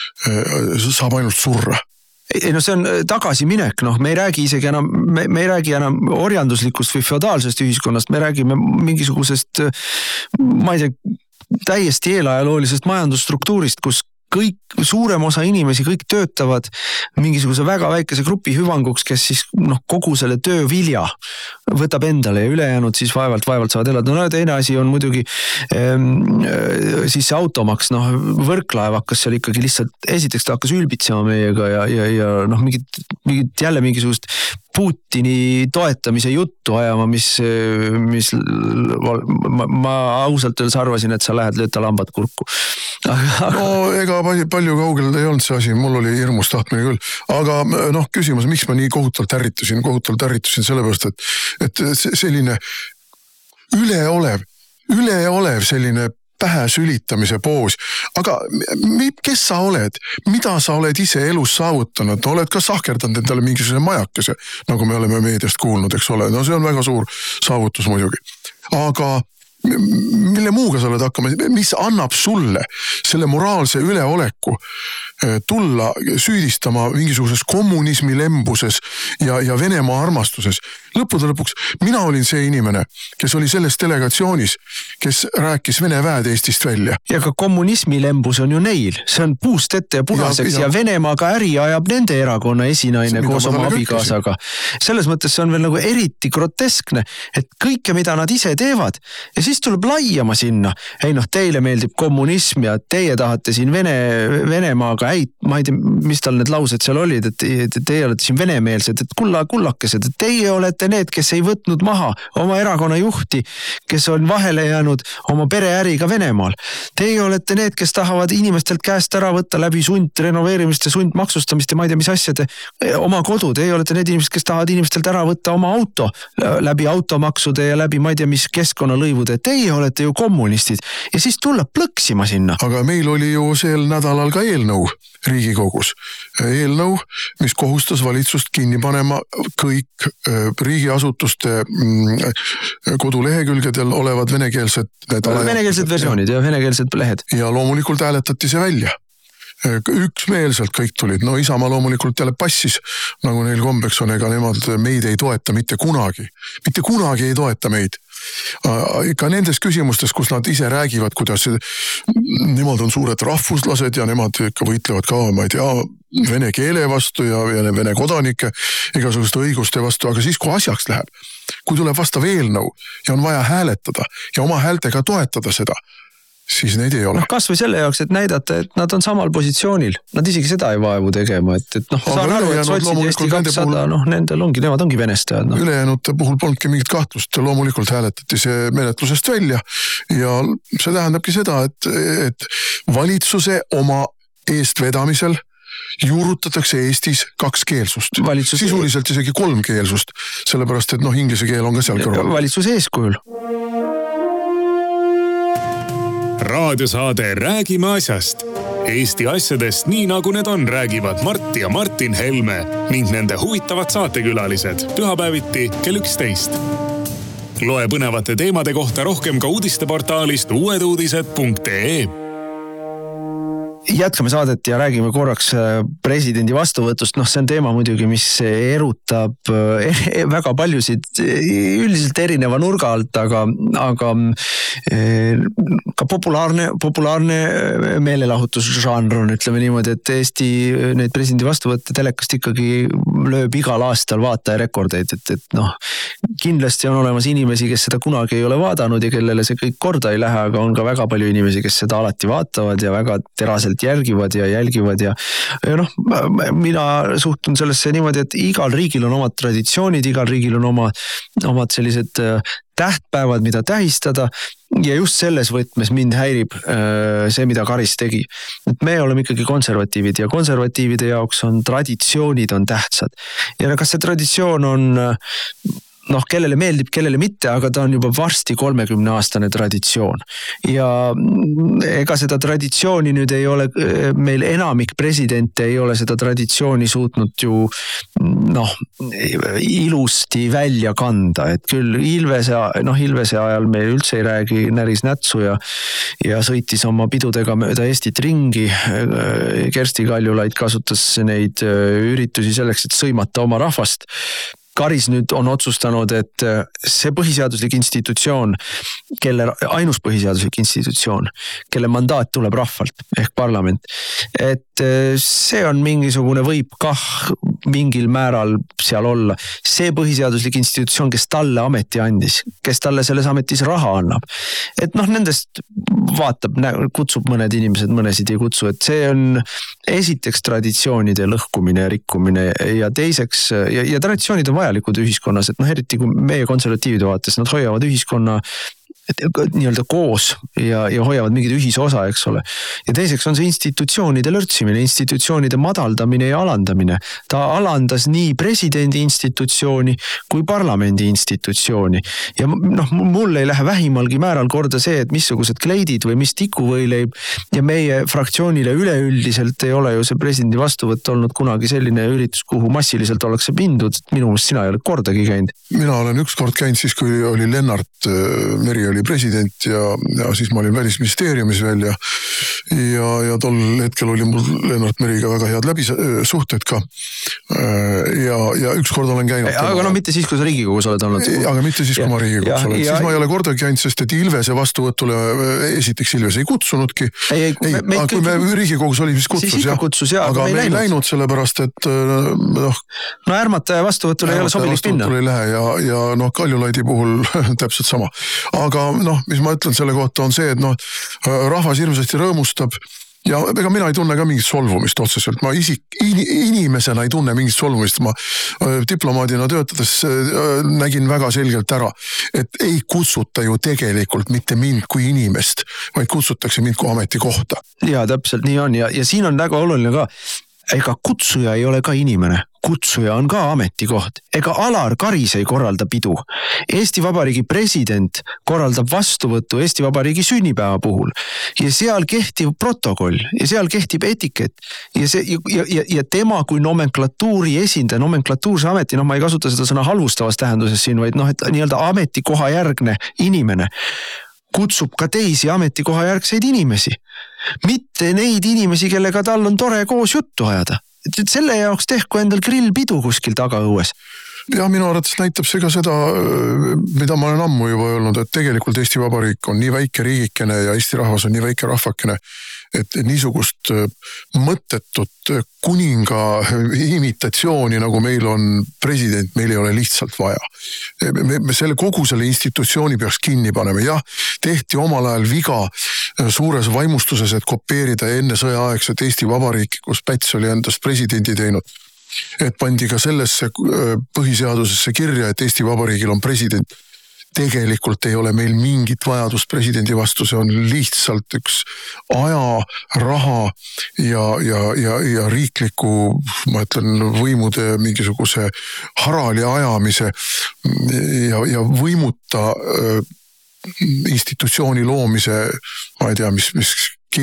saab ainult surra.
Ei, no see on tagasiminek, noh, me ei räägi isegi enam, me, me ei räägi enam orjanduslikust või feodaalsest ühiskonnast, me räägime mingisugusest, ma ei tea, täiesti eelajaloolisest majandusstruktuurist, kus kõik, suurem osa inimesi, kõik töötavad mingisuguse väga väikese grupi hüvanguks, kes siis noh, kogu selle töö vilja võtab endale ja ülejäänud siis vaevalt, vaevalt saavad elada. No teine asi on muidugi ehm, siis see automaks, noh, Võrklaev hakkas seal ikkagi lihtsalt, esiteks ta hakkas ülbitsema meiega ja, ja, ja noh, mingit, mingit jälle mingisugust Putini toetamise juttu ajama, mis, mis ma, ma ausalt öeldes arvasin, et sa lähed lööta lambad kurku.
No ega palju, palju kaugel ei olnud see asi, mul oli hirmus tahtmine küll. Aga noh, küsimus, miks ma nii kohutalt ärritusin, kohutalt ärritusin sellepärast, et, et selline üleolev, üleolev selline pähe sülitamise poos. Aga kes sa oled? Mida sa oled ise elus saavutanud? Oled ka sahkerdanud endale mingisuguse majakese, nagu me oleme meediast kuulnud, eks ole. No see on väga suur saavutus muidugi. Aga mille muuga sa oled hakkama, mis annab sulle selle moraalse üleoleku tulla süüdistama mingisuguses kommunismi lembuses ja, ja Venemaa armastuses. Lõppude lõpuks mina olin see inimene, kes oli selles delegatsioonis, kes rääkis Vene väed Eestist välja.
Ja ka kommunismi lembus on ju neil. See on puust ette ja punaseks ja, ja, ja Venemaaga äri ajab nende erakonna esinaine koos oma abikaasaga. Selles mõttes see on veel nagu eriti groteskne, et kõike, mida nad ise teevad ja siis tuleb laiama sinna. Ei noh, teile meeldib kommunism ja teie tahate siin Vene, Venemaaga äit, ma ei tea, mis tal need laused seal olid, et, et teie olete siin venemeelsed, et kulla, kullakesed, et teie olete need, kes ei võtnud maha oma erakonna juhti, kes on vahele jäänud oma pereäriga Venemaal. Teie olete need, kes tahavad inimestelt käest ära võtta läbi sund renoveerimist ja sund maksustamist ja ma ei tea, mis asjade oma kodu. Teie olete need inimesed, kes tahavad inimestelt ära võtta oma auto läbi automaksude ja läbi ma ei tea, mis keskkonnalõivude. Teie olete ju kommunistid ja siis tulla plõksima sinna.
Aga meil oli ju sel nädalal ka eelnõu Riigikogus. Eelnõu, mis kohustas valitsust kinni panema kõik riigiasutuste kodulehekülgedel olevad venekeelsed
venekeelsed versioonid ja venekeelsed lehed.
Ja loomulikult hääletati see välja. Üksmeelselt kõik tulid. No Isamaa loomulikult jälle passis, nagu neil kombeks on, ega nemad meid ei toeta mitte kunagi. Mitte kunagi ei toeta meid. Ka nendes küsimustes, kus nad ise räägivad, kuidas nemad on suured rahvuslased ja nemad ikka võitlevad ka, ma ei tea, vene keele vastu ja vene kodanike igasuguste õiguste vastu, aga siis, kui asjaks läheb, kui tuleb vastav eelnõu ja on vaja hääletada ja oma häältega toetada seda, siis neid ei ole.
No kas või selle jaoks, et näidata, et nad on samal positsioonil. Nad isegi seda ei vaevu tegema, et, et noh, saan aru, et sotsid Eesti kakssada, noh, nendel ongi, nemad ongi venestajad. No.
Ülejäänud puhul polnudki mingit kahtlust, loomulikult hääletati see menetlusest välja ja see tähendabki seda, et, et valitsuse oma eestvedamisel juurutatakse Eestis kaks keelsust. Valitsus... Sisuliselt isegi kolm keelsust, sellepärast, et noh, inglise keel on ka seal kõrval.
Valitsuse eeskujul.
Raadiosaade Räägime asjast. Eesti asjadest nii nagu need on, räägivad Mart ja Martin Helme ning nende huvitavad saatekülalised pühapäeviti kell üksteist. Loe põnevate teemade kohta rohkem ka uudisteportaalist uueduudised punkt ee.
Jätkame saadet ja räägime korraks presidendi vastuvõtust. Noh, see on teema muidugi, mis erutab väga paljusid üldiselt erineva nurga alt, aga, aga ka populaarne, populaarne meelelahutusžanr on, ütleme niimoodi, et Eesti neid presidendi vastuvõtte telekast ikkagi lööb igal aastal vaataja rekordeid, et, et noh, kindlasti on olemas inimesi, kes seda kunagi ei ole vaadanud ja kellele see kõik korda ei lähe, aga on ka väga palju inimesi, kes seda alati vaatavad ja väga teraselt vaikselt järgivad ja jälgivad ja, ja noh, mina suhtun sellesse niimoodi, et igal riigil on omad traditsioonid, igal riigil on oma, omad sellised tähtpäevad, mida tähistada ja just selles võtmes mind häirib see, mida Karis tegi. Et me oleme ikkagi konservatiivid ja konservatiivide jaoks on traditsioonid on tähtsad. Ja kas see traditsioon on noh, kellele meeldib, kellele mitte, aga ta on juba varsti kolmekümne aastane traditsioon. Ja ega seda traditsiooni nüüd ei ole, meil enamik presidente ei ole seda traditsiooni suutnud ju noh, ilusti välja kanda. Et küll Ilvese, noh, Ilvese ajal me üldse ei räägi näris nätsu ja, ja sõitis oma pidudega mööda Eestit ringi. Kersti Kaljulaid kasutas neid üritusi selleks, et sõimata oma rahvast. Karis nüüd on otsustanud, et see põhiseaduslik institutsioon, kelle ainus põhiseaduslik institutsioon, kelle mandaat tuleb rahvalt ehk parlament, et see on mingisugune võib kah mingil määral seal olla. See põhiseaduslik institutsioon, kes talle ameti andis, kes talle selles ametis raha annab. Et noh, nendest vaatab, kutsub mõned inimesed, mõnesid ei kutsu, et see on esiteks traditsioonide lõhkumine ja rikkumine ja teiseks, ja, ja traditsioonid on vajalikud ühiskonnas, et noh, eriti kui meie konservatiivide vaates, nad hoiavad ühiskonna nii-öelda koos ja, ja hoiavad mingid ühisosa, eks ole. Ja teiseks on see institutsioonide lörtsimine, institutsioonide madaldamine ja alandamine. Ta alandas nii presidendi institutsiooni kui parlamendi institutsiooni. Ja noh, mul ei lähe vähimalgi määral korda see, et missugused kleidid või mis tikuvõileib ja meie fraktsioonile üleüldiselt ei ole ju see presidendi vastuvõtt olnud kunagi selline üritus, kuhu massiliselt ollakse mindud. Minu mõist sina ei ole kordagi käinud.
Mina olen üks kord käinud siis, kui oli Lennart Meri oli president ja, ja siis ma olin välisministeeriumis veel ja, ja, ja tol hetkel oli mul Lennart Meriga väga head läbi suhted ka. Ja, ja üks kord olen käinud.
Aga no mitte siis, kui sa Riigikogus oled olnud.
Aga mitte siis, kui ma Riigikogus olen. Siis ma ei ole kordagi käinud, sest et Ilvese vastuvõtule esiteks Ilvese ei kutsunudki. Ei, ei, ei me, aga kui me Riigikogus oli, siis kutsus. Siis kutsus ja, aga, aga me ei läinud sellepärast, et noh.
No ärmataja vastuvõtule ei ole sobilik pinna.
Ei lähe ja, ja noh, Kaljulaidi puhul täpselt sama. Aga noh, mis ma ütlen selle kohta on see, et noh, rahvas hirmsasti rõõmustab ja ega mina ei tunne ka mingit solvumist otseselt. Ma isik, inimesena ei tunne mingit solvumist. Ma diplomaadina töötades nägin väga selgelt ära, et ei kutsuta ju tegelikult mitte mind kui inimest, vaid kutsutakse mind kui ametikohta.
Ja täpselt nii on ja, ja siin on väga oluline ka, ega kutsuja ei ole ka inimene. Kutsuja on ka ametikoht. Ega Alar Karis ei korralda pidu. Eesti Vabariigi president korraldab vastuvõttu Eesti Vabariigi sünnipäeva puhul. Ja seal kehtib protokoll ja seal kehtib etiket. Ja, see, ja, ja, ja tema kui nomenklatuuri esindaja, nomenklatuurse ameti, noh ma ei kasuta seda sõna halvustavas tähenduses siin, vaid noh, et nii-öelda ametikoha järgne inimene kutsub ka teisi ametikoha järgseid inimesi. Mitte neid inimesi, kellega tal on tore koos juttu ajada. Et selle jaoks tehku endal grillpidu kuskil tagaõues.
Ja minu arvates näitab see ka seda, mida ma olen ammu juba öelnud, et tegelikult Eesti Vabariik on nii väike riigikene ja Eesti rahvas on nii väike rahvakene, et niisugust mõttetut kuninga imitatsiooni, nagu meil on president, meil ei ole lihtsalt vaja. Me, me selle, kogu selle institutsiooni peaks kinni panema. Jah, tehti omal ajal viga suures vaimustuses, et kopeerida enne sõjaaegset Eesti Vabariiki, kus Päts oli endast presidendi teinud. Et pandi ka sellesse põhiseadusesse kirja, et Eesti Vabariigil on president. Tegelikult ei ole meil mingit vajadust presidendi vastu, see on lihtsalt üks aja, raha ja, ja, ja, ja riikliku, ma ütlen, võimude mingisuguse harali ajamise ja, ja võimuta äh, institutsiooni loomise, ma ei tea, mis, mis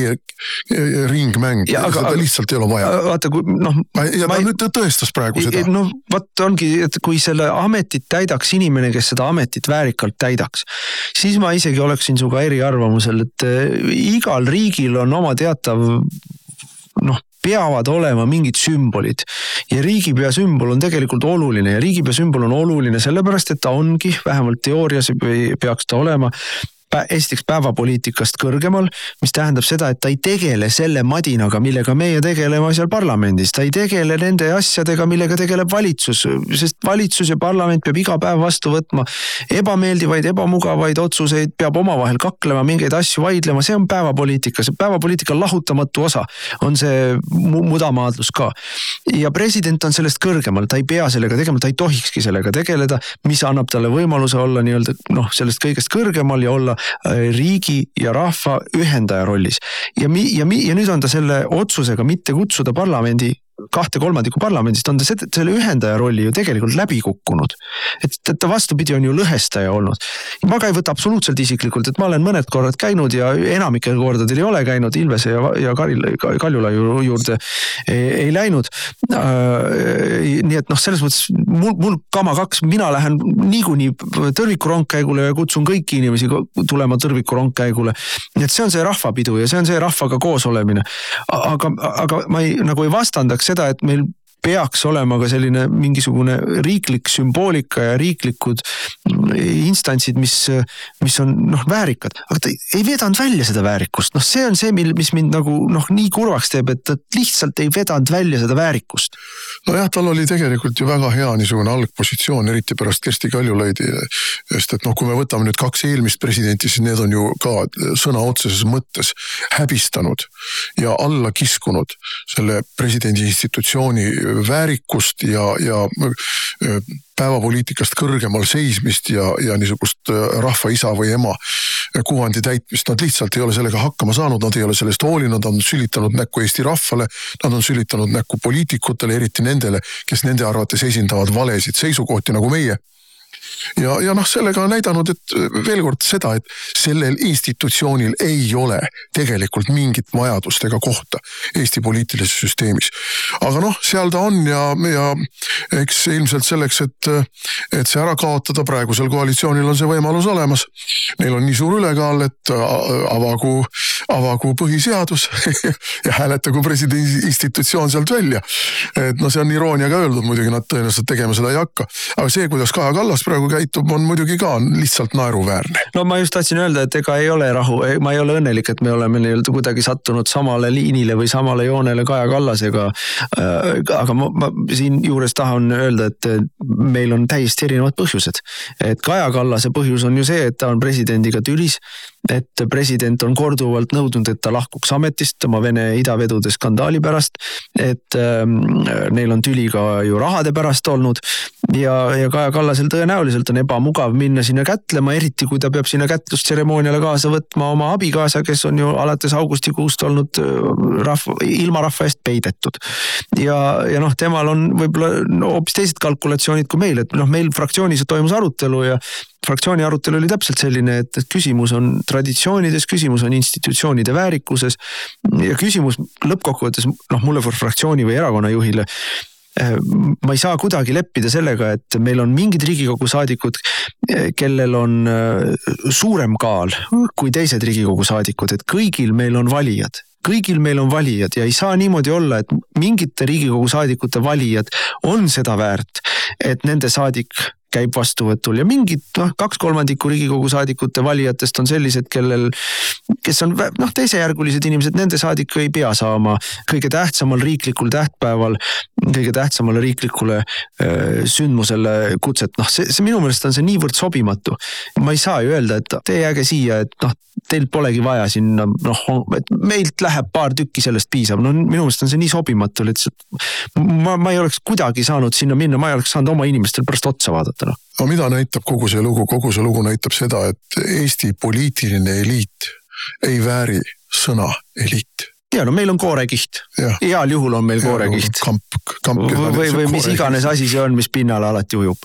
ringmäng, ja, aga, seda lihtsalt ei ole vaja.
Vaata, kui, noh,
ja ta ei, nüüd tõestas praegu seda.
No vaat ongi, et kui selle ametit täidaks inimene, kes seda ametit väärikalt täidaks, siis ma isegi oleksin suga eriarvamusel, et igal riigil on oma teatav, noh, peavad olema mingid sümbolid ja riigipea sümbol on tegelikult oluline ja riigipea sümbol on oluline sellepärast, et ta ongi, vähemalt teoorias peaks ta olema esiteks päevapoliitikast kõrgemal, mis tähendab seda, et ta ei tegele selle madinaga, millega meie tegeleme seal parlamendis. Ta ei tegele nende asjadega, millega tegeleb valitsus, sest valitsus ja parlament peab iga päev vastu võtma ebameeldivaid, ebamugavaid otsuseid, peab omavahel kaklema, mingeid asju vaidlema, see on päevapoliitika, see päevapoliitika lahutamatu osa on see mudamaadlus ka. Ja president on sellest kõrgemal, ta ei pea sellega tegema, ta ei tohikski sellega tegeleda, mis annab talle võimaluse olla nii-öelda noh, sellest kõigest kõrgemal ja olla riigi ja rahva ühendaja rollis. Ja, mi, ja, mi, ja nüüd on ta selle otsusega mitte kutsuda parlamendi kahte kolmandiku parlamendist on ta selle ühendaja rolli ju tegelikult läbi kukkunud. Et ta vastupidi on ju lõhestaja olnud. Ma ka ei võta absoluutselt isiklikult, et ma olen mõned korrad käinud ja enamikel kordadel ei ole käinud Ilvese ja, ja Kaljula juurde ei, ei läinud. Nii et noh, selles mõttes mul, mul kama kaks, mina lähen niikuinii tõrviku rongkäigule ja kutsun kõiki inimesi tulema tõrviku rongkäigule. Nii et see on see rahvapidu ja see on see rahvaga koos olemine. Aga, aga ma ei, nagu ei vastandaks seda, et meil peaks olema ka selline mingisugune riiklik sümboolika ja riiklikud instantsid, mis, mis on noh, väärikad. Aga ta ei vedanud välja seda väärikust. Noh, see on see, mis mind nagu noh, nii kurvaks teeb, et ta lihtsalt ei vedanud välja seda väärikust.
No jah, tal oli tegelikult ju väga hea niisugune algpositsioon, eriti pärast Kersti Kaljulaidi. Sest et noh, kui me võtame nüüd kaks eelmist presidenti, siis need on ju ka sõna otseses mõttes häbistanud ja alla kiskunud selle presidendi institutsiooni väärikust ja, ja päevapoliitikast kõrgemal seismist ja, ja niisugust rahva isa või ema kuvandi täitmist. Nad lihtsalt ei ole sellega hakkama saanud, nad ei ole sellest hoolinud, nad on sülitanud näkku Eesti rahvale, nad on sülitanud näkku poliitikutele, eriti nendele, kes nende arvates esindavad valesid seisukohti nagu meie. Ja, ja noh, sellega on näidanud, et veel kord seda, et sellel institutsioonil ei ole tegelikult mingit vajadust ega kohta Eesti poliitilises süsteemis. Aga noh, seal ta on ja, ja eks ilmselt selleks, et, et see ära kaotada praegusel koalitsioonil on see võimalus olemas. Neil on nii suur ülekaal, et avagu, avagu põhiseadus ja hääletagu presidendi institutsioon sealt välja. Et no see on irooniaga öeldud, muidugi nad tõenäoliselt tegema seda ei hakka. Aga see, kuidas Kaja Kallas praegu käitub, on muidugi ka lihtsalt naeruväärne.
No ma just tahtsin öelda, et ega ei ole rahu, ma ei ole õnnelik, et me oleme nii-öelda kuidagi sattunud samale liinile või samale joonele Kaja Kallasega. Aga ma, ma siin juures tahan öelda, et meil on täiesti erinevad põhjused. Et Kaja Kallase põhjus on ju see, et ta on presidendiga tülis, et president on korduvalt nõudnud, et ta lahkuks ametist oma Vene idavedude skandaali pärast, et ähm, neil on tüli ka ju rahade pärast olnud ja, ja Kaja Kallasel tõenäoliselt on ebamugav minna sinna kätlema, eriti kui ta peab sinna kätlustseremooniale kaasa võtma oma abikaasa, kes on ju alates augustikuust olnud rahva, ilma rahva eest peidetud. Ja, ja noh, temal on võib-olla no, hoopis teised kalkulatsioonid kui meil, et noh, meil fraktsioonis toimus arutelu ja fraktsiooni arutelu oli täpselt selline, et küsimus on traditsioonides, küsimus on institutsioonide väärikuses ja küsimus lõppkokkuvõttes, noh, mulle fraktsiooni või erakonna juhile, ma ei saa kuidagi leppida sellega, et meil on mingid Riigikogu saadikud, kellel on suurem kaal kui teised Riigikogu saadikud, et kõigil meil on valijad. Kõigil meil on valijad ja ei saa niimoodi olla, et mingite Riigikogu saadikute valijad on seda väärt, et nende saadik käib vastuvõtul ja mingid noh, kaks kolmandikku Riigikogu saadikute valijatest on sellised, kellel, kes on noh, teisejärgulised inimesed, nende saadik ei pea saama kõige tähtsamal riiklikul tähtpäeval, kõige tähtsamale riiklikule öö, sündmusele kutset. Noh, see, see minu meelest on see niivõrd sobimatu. Ma ei saa ju öelda, et te jääge siia, et noh, teil polegi vaja sinna, noh, et meilt läheb paar tükki, sellest piisab. No minu meelest on see nii sobimatu, et ma, ma ei oleks kuidagi saanud sinna minna, ma ei oleks saanud oma inimestel pärast otsa vaadata. No.
No mida näitab kogu see lugu? Kogu see lugu näitab seda, et Eesti poliitiline eliit ei vääri sõna eliit.
Ja no meil on koorekiht. Heal juhul on meil koorekiht.
Kamp, kamp,
või või mis iganes asi see on, mis pinnale alati ujub.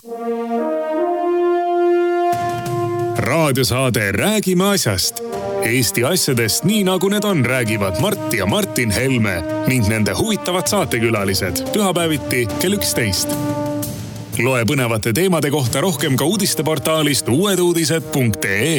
Raadiosaade Räägime asjast. Eesti asjadest nii nagu need on, räägivad Mart ja Martin Helme ning nende huvitavad saatekülalised pühapäeviti kell üksteist. Loe põnevate teemade kohta rohkem ka uudisteportaalist uueduudised punkt ee.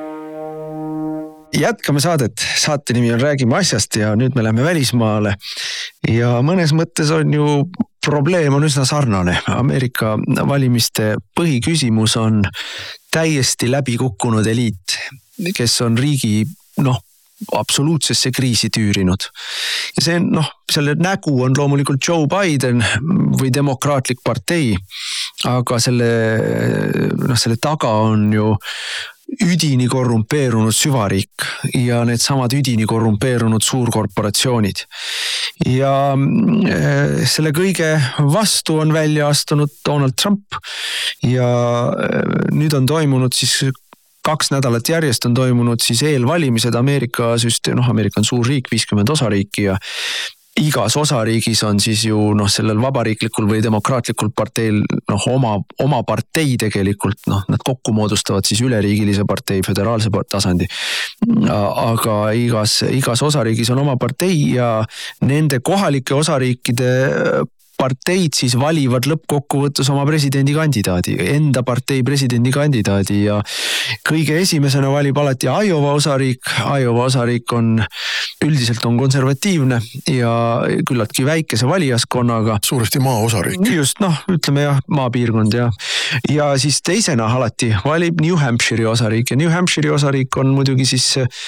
Jätkame saadet. Saate nimi on Räägime asjast ja nüüd me läheme välismaale. Ja mõnes mõttes on ju probleem on üsna sarnane. Ameerika valimiste põhiküsimus on täiesti läbi kukkunud eliit. kes on riigi noh, absoluutsesse kriisi tüürinud. Ja see noh, selle nägu on loomulikult Joe Biden või demokraatlik partei, aga selle, noh, selle taga on ju üdini korrumpeerunud süvariik ja need samad üdini korrumpeerunud suurkorporatsioonid. Ja selle kõige vastu on välja astunud Donald Trump ja nüüd on toimunud siis kaks nädalat järjest on toimunud siis eelvalimised Ameerika süsteem, noh Ameerika on suur riik, viiskümmend osariiki ja igas osariigis on siis ju noh sellel vabariiklikul või demokraatlikul parteil noh oma, oma partei tegelikult, noh nad kokku moodustavad siis üleriigilise partei, föderaalse tasandi. Aga igas, igas osariigis on oma partei ja nende kohalike osariikide parteid siis valivad lõppkokkuvõttes oma presidendikandidaadi, enda partei presidendikandidaadi ja kõige esimesena valib alati Iowa osariik. Iowa osariik on, üldiselt on konservatiivne ja küllaltki väikese valijaskonnaga.
Suuresti maa osariik.
Just, noh, ütleme jah, maapiirkond ja. Ja siis teisena alati valib New Hampshire'i osariik ja New Hampshire'i osariik on muidugi siis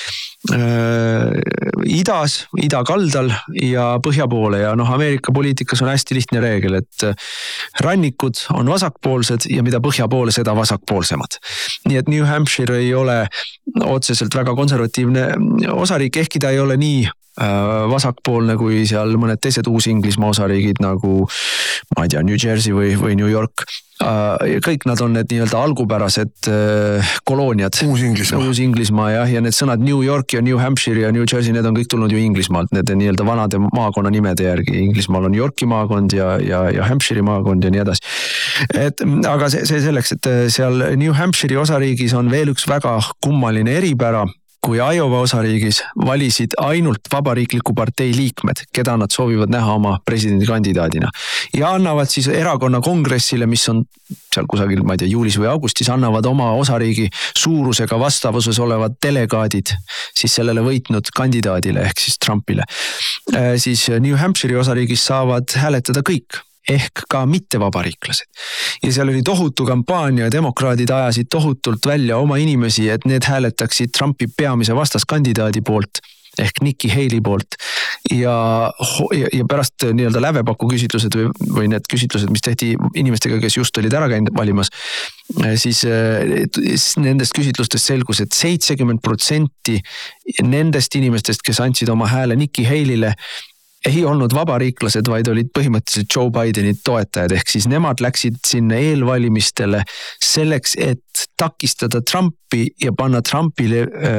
äh, idas, idakaldal ja põhja poole ja noh, Ameerika poliitikas on hästi lihtne reegel, et rannikud on vasakpoolsed ja mida põhja poole, seda vasakpoolsemad. Nii et New Hampshire ei ole otseselt väga konservatiivne osariik, ehkki ta ei ole nii vasakpoolne kui seal mõned teised Uus-Inglismaa osariigid nagu ma ei tea, New Jersey või, või New York. Kõik nad on need nii-öelda algupärased kolooniad.
Uus-Inglismaa.
Uus-Inglismaa jah, ja need sõnad New York ja New Hampshire ja New Jersey, need on kõik tulnud ju Inglismaalt, need nii-öelda vanade maakonna nimede järgi. Inglismaal on Yorki maakond ja, ja, ja Hampshire'i maakond ja nii edasi. Et, aga see, see selleks, et seal New Hampshire'i osariigis on veel üks väga kummaline eripära, kui Iowa osariigis valisid ainult vabariikliku partei liikmed, keda nad soovivad näha oma presidendikandidaadina. Ja annavad siis erakonna kongressile, mis on seal kusagil, ma ei tea, juulis või augustis, annavad oma osariigi suurusega vastavuses olevad delegaadid siis sellele võitnud kandidaadile ehk siis Trumpile. Siis New Hampshire'i osariigis saavad hääletada kõik. Ehk ka mittevabariiklased. Ja seal oli tohutu kampaania, demokraadid ajasid tohutult välja oma inimesi, et need hääletaksid Trumpi peamise vastaskandidaadi poolt ehk Nikki Haley poolt ja, ja pärast nii-öelda lävepaku küsitlused või, või need küsitlused, mis tehti inimestega, kes just olid ära käinud valimas, siis nendest küsitlustest selgus, et seitsekümmend protsenti nendest inimestest, kes andsid oma hääle Nikki Haley'le, ei olnud vabariiklased, vaid olid põhimõtteliselt Joe Bideni toetajad, ehk siis nemad läksid sinna eelvalimistele selleks, et takistada Trumpi ja panna Trumpile,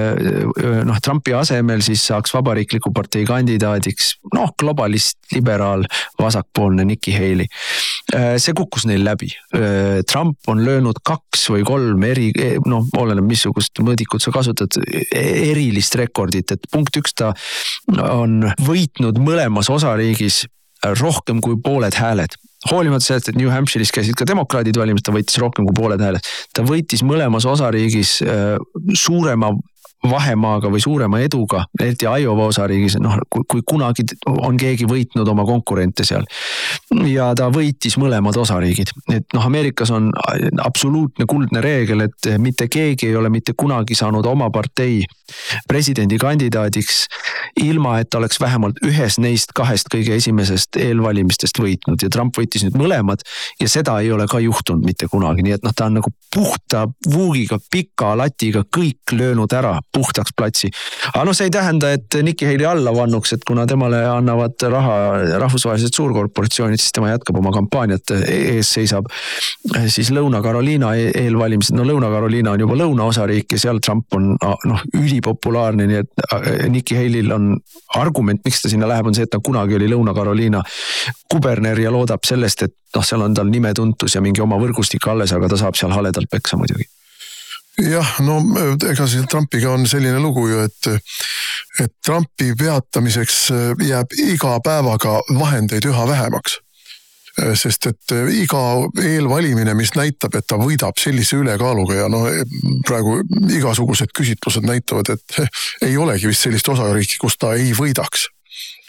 noh Trumpi asemel siis saaks vabariikliku partei kandidaadiks, noh globalist, liberaal, vasakpoolne Nikki Haley. See kukkus neil läbi. Trump on löönud kaks või kolm eri, noh oleneb missugust mõõdikut sa kasutad, erilist rekordit, et punkt üks ta on võitnud mõlemas osariigis rohkem kui pooled hääled. Hoolimata sellest, et New Hampshire'is käisid ka demokraadid valimas, ta võitis rohkem kui pooled hääled. Ta võitis mõlemas osariigis suurema vahemaaga või suurema eduga, eriti Iowa osariigis, noh, kui, kui kunagi on keegi võitnud oma konkurente seal. Ja ta võitis mõlemad osariigid. Et noh, Ameerikas on absoluutne kuldne reegel, et mitte keegi ei ole mitte kunagi saanud oma partei presidendi kandidaadiks, ilma et oleks vähemalt ühes neist kahest kõige esimesest eelvalimistest võitnud. Ja Trump võitis nüüd mõlemad ja seda ei ole ka juhtunud mitte kunagi. Nii et noh, ta on nagu puhta vuugiga, pika latiga kõik löönud ära puhtaks platsi. Aga noh, see ei tähenda, et Nikki Haley alla vannuks, et kuna temale annavad raha rahvusvahelised suurkorporatsioonid, siis tema jätkab oma kampaaniat, ees seisab siis Lõuna-Carolina eelvalimised. No Lõuna-Carolina on juba lõunaosariik ja seal Trump on noh, ülipopulaarne, nii et Nikki Haley'l on argument, miks ta sinna läheb, on see, et ta kunagi oli Lõuna-Carolina kuberner ja loodab sellest, et noh, seal on tal nimetuntus ja mingi oma võrgustik alles, aga ta saab seal haledalt peksa muidugi.
Jah, no ega see Trumpiga on selline lugu ju, et, et Trumpi peatamiseks jääb iga päevaga vahendeid üha vähemaks. Sest et iga eelvalimine, mis näitab, et ta võidab sellise ülekaaluga ja no praegu igasugused küsitlused näitavad, et ei olegi vist sellist osariiki, kus ta ei võidaks.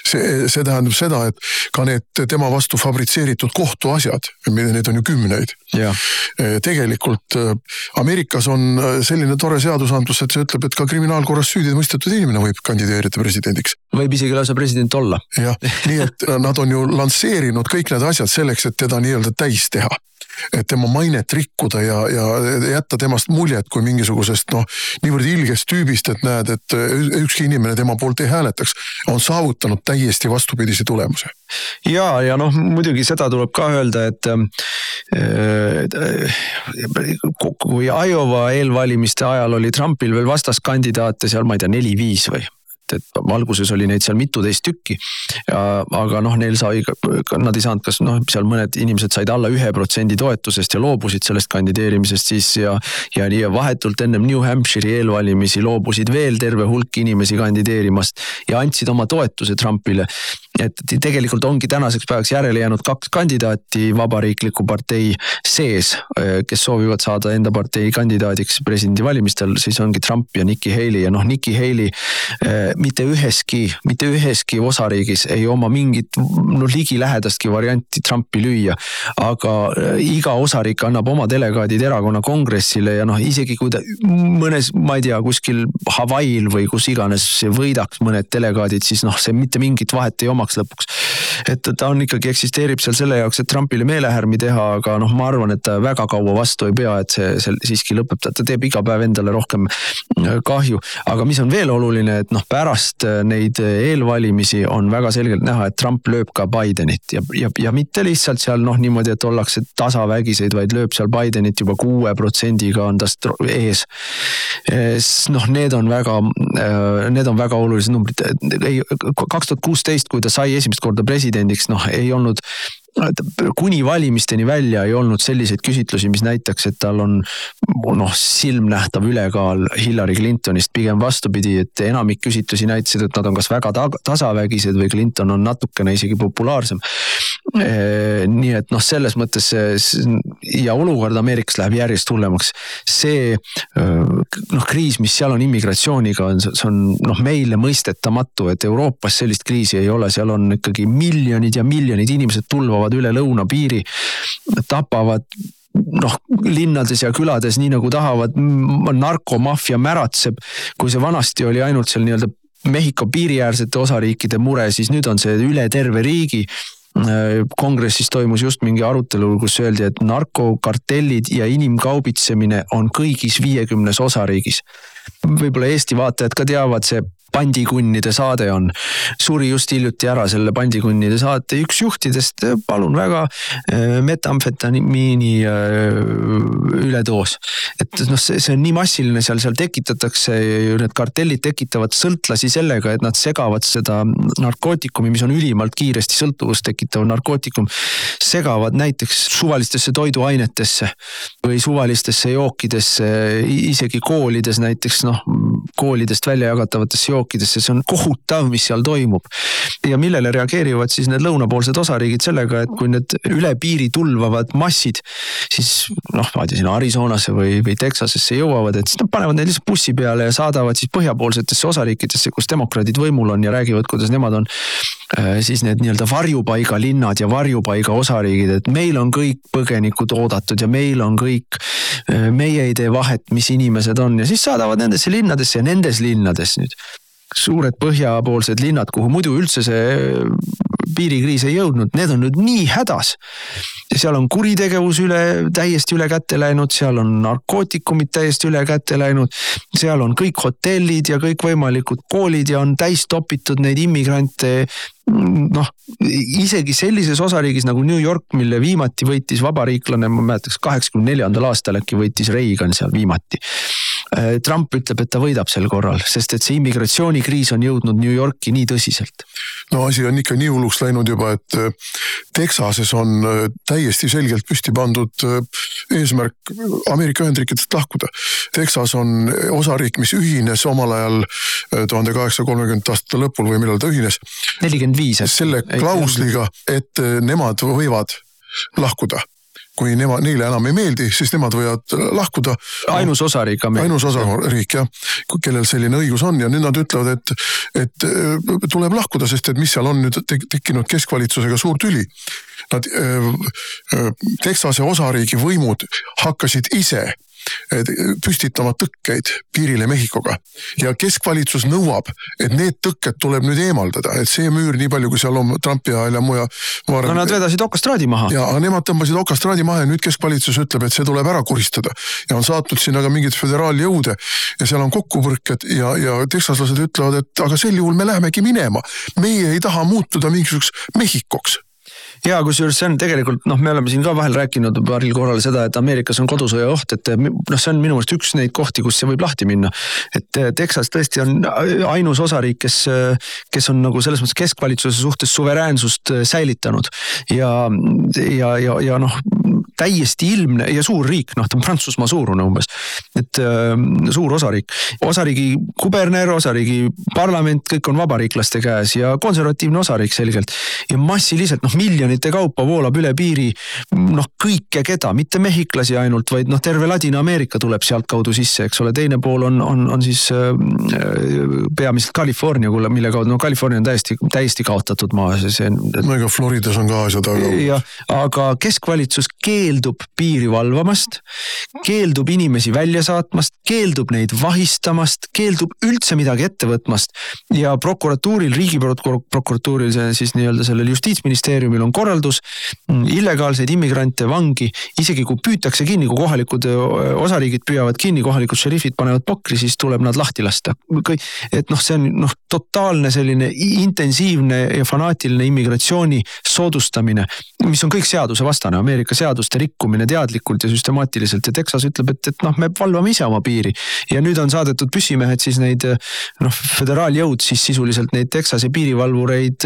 see, see tähendab seda, et ka need tema vastu fabritseeritud kohtuasjad, need on ju kümneid.
Ja.
Tegelikult Ameerikas on selline tore seadusandlus, et see ütleb, et ka kriminaalkorras süüdi mõistetud inimene võib kandideerida presidendiks.
Võib isegi lausa president olla.
Jah, nii et nad on ju lansseerinud kõik need asjad selleks, et teda nii-öelda täis teha. Et tema mainet rikkuda ja, ja jätta temast muljet kui mingisugusest noh, niivõrd ilgest tüübist, et näed, et ükski inimene tema poolt ei hääletaks, on saavutanud täiesti vastupidise tulemuse.
Ja, ja noh, muidugi seda tuleb ka öelda, et kui Iowa eelvalimiste ajal oli Trumpil veel vastaskandidaate seal, ma ei tea, neli viis või et alguses oli neid seal mituteist tükki, ja, aga noh, neil sai, nad ei saanud, kas noh, seal mõned inimesed said alla ühe protsendi toetusest ja loobusid sellest kandideerimisest siis ja, ja nii vahetult ennem New Hampshire'i eelvalimisi loobusid veel terve hulk inimesi kandideerimast ja andsid oma toetuse Trumpile. Et tegelikult ongi tänaseks päevaks järele jäänud kaks kandidaati vabariikliku partei sees, kes soovivad saada enda partei kandidaadiks presidendivalimistel, siis ongi Trump ja Nikki Haley ja noh, Nikki Haley mitte üheski, mitte üheski osariigis ei oma mingit no, ligi lähedastki varianti Trumpi lüüa, aga iga osariik annab oma delegaadid erakonna kongressile ja noh, isegi kui ta mõnes, ma ei tea, kuskil Hawaii'l või kus iganes võidaks mõned delegaadid, siis noh, see mitte mingit vahet ei omaks lõpuks. Et ta on ikkagi eksisteerib seal selle jaoks, et Trumpile meelehärmi teha, aga noh, ma arvan, et ta väga kaua vastu ei pea, et see, see siiski lõpeb, ta teeb iga päev endale rohkem kahju. Aga mis on veel oluline, et noh, pärast neid eelvalimisi on väga selgelt näha, et Trump lööb ka Bidenit ja, ja, ja mitte lihtsalt seal noh niimoodi, et ollakse tasavägiseid, vaid lööb seal Bidenit juba kuue protsendiga on tast ees. Noh, need on väga, need on väga olulised numbrid. kaks tuhat kuusteist, kui ta sai esimest korda presidendiks, noh, ei olnud kuni valimisteni välja ei olnud selliseid küsitlusi, mis näitaks, et tal on noh, silmnähtav ülekaal Hillary Clintonist, pigem vastupidi, et enamik küsitlusi näitasid, et nad on kas väga tasavägised või Clinton on natukene isegi populaarsem. Nii et noh, selles mõttes ja olukord Ameerikas läheb järjest hullemaks. See noh, kriis, mis seal on immigratsiooniga, on, see on noh, meile mõistetamatu, et Euroopas sellist kriisi ei ole, seal on ikkagi miljonid ja miljonid inimesed tulvavad üle lõunapiiri, tapavad noh, linnades ja külades nii nagu tahavad, narkomafia märatseb, kui see vanasti oli ainult seal nii-öelda Mehhiko piiriäärsete osariikide mure, siis nüüd on see üle terve riigi. Kongressis toimus just mingi arutelu, kus öeldi, et narkokartellid ja inimkaubitsemine on kõigis viiekümnes osariigis. Võib-olla Eesti vaatajad ka teavad, see pandikunnide saade on, suri just hiljuti ära selle pandikunnide saate üks juhtidest, palun väga, metamfetamiini ületoos. Et noh, see, see on nii massiline, seal, seal tekitatakse, need kartellid tekitavad sõltlasi sellega, et nad segavad seda narkootikumi, mis on ülimalt kiiresti sõltuvust tekitav narkootikum, segavad näiteks suvalistesse toiduainetesse või suvalistesse jookidesse, isegi koolides näiteks, noh, koolidest välja jagatavatesse jookidesse, see on kohutav, mis seal toimub. Ja millele reageerivad siis need lõunapoolsed osariigid sellega, et kui need üle piiri tulvavad massid, siis noh, ma ei tea, sinna Arizonasse või, või Texasesse jõuavad, et siis nad panevad need lihtsalt bussi peale ja saadavad siis põhjapoolsetesse osariikidesse, kus demokraadid võimul on ja räägivad, kuidas nemad on siis need nii-öelda varjupaiga linnad ja varjupaiga osariigid, et meil on kõik põgenikud oodatud ja meil on kõik, meie ei tee vahet, mis inimesed on ja siis saadavad nendesse linnadesse ja nendes linnades nüüd suured põhjapoolsed linnad, kuhu muidu üldse see piirikriis ei jõudnud, need on nüüd nii hädas. Seal on kuritegevus üle, täiesti üle kätte läinud, seal on narkootikumid täiesti üle kätte läinud, seal on kõik hotellid ja kõik võimalikud koolid ja on täis topitud neid immigrante, noh, isegi sellises osariigis nagu New York, mille viimati võitis vabariiklane, ma mäletaks kaheksakümne neljandal aastal äkki võitis Reagan seal viimati. Trump ütleb, et ta võidab sel korral, sest et see immigratsioonikriis on jõudnud New Yorki nii tõsiselt.
No asi on ikka nii hulluks läinud juba, et Texases on täiesti selgelt püsti pandud eesmärk Ameerika Ühendriikidest lahkuda. Texas on osariik, mis ühines omal ajal tuhande kaheksasaja kolmekümnendate aastate lõpul või millal ta ühines.
nelikümmend viis.
Selle klausliga, et nemad võivad lahkuda. kui nema, neile enam ei meeldi, siis nemad võivad lahkuda.
Ainus osariik.
Ainus osariik, jah, kellel selline õigus on ja nüüd nad ütlevad, et, et tuleb lahkuda, sest et mis seal on nüüd tekkinud keskvalitsusega suur tüli. Nad Texase osariigi võimud hakkasid ise püstitama tõkkeid piirile Mehhikoga ja keskvalitsus nõuab, et need tõkked tuleb nüüd eemaldada, et see müür nii palju, kui seal on Trumpi ajal ja muja
varem. No nad vedasid okastraadi maha.
Ja nemad tõmbasid okastraadi maha ja nüüd keskvalitsus ütleb, et see tuleb ära kuristada ja on saatnud sinna ka mingid föderaaljõude ja seal on kokkupõrked ja, ja teksaslased ütlevad, et aga sel juhul me lähemegi minema. Meie ei taha muutuda mingisuguseks Mehhikoks.
Ja kusjuures see on tegelikult, noh, me oleme siin ka vahel rääkinud paaril korral seda, et Ameerikas on kodusõja oht, et noh, see on minu mõelest üks neid kohti, kus see võib lahti minna. Et Texas tõesti on ainus osariik, kes, kes on nagu selles mõttes keskvalitsuse suhtes suveräänsust säilitanud ja, ja, ja, ja noh, täiesti ilmne ja suur riik, noh, ta on Prantsusmaa suurune umbes, et äh, suur osariik. Osariigi kuberner, osariigi parlament, kõik on vabariiklaste käes ja konservatiivne osariik selgelt ja massiliselt, noh, miljonite kaupa voolab üle piiri, noh, kõike keda, mitte mehhiklasi ainult, vaid noh, terve Ladina-Ameerika tuleb sealt kaudu sisse, eks ole, teine pool on, on, on siis äh, peamiselt California, mille kaudu, no California on täiesti, täiesti kaotatud maa. See,
no ega Floridas on ka asjad, aga...
Ja, aga keskvalitsus keeldub piiri valvamast, keeldub inimesi välja saatmast, keeldub neid vahistamast, keeldub üldse midagi ette võtmast ja prokuratuuril, riigi prokuratuuril, siis nii-öelda sellel justiitsministeeriumil on korraldus illegaalseid immigrante vangi, isegi kui püütakse kinni, kui kohalikud osariigid püüavad kinni, kohalikud šerifid panevad pokri, siis tuleb nad lahti lasta. Et noh, see on noh, totaalne selline intensiivne ja fanaatiline immigratsiooni soodustamine, mis on kõik seaduse vastane, Ameerika seaduste rikkumine teadlikult ja süstemaatiliselt ja Texas ütleb, et, et noh, me valvame ise oma piiri ja nüüd on saadetud püssimehed siis neid noh, föderaaljõud siis sisuliselt neid Texase piirivalvureid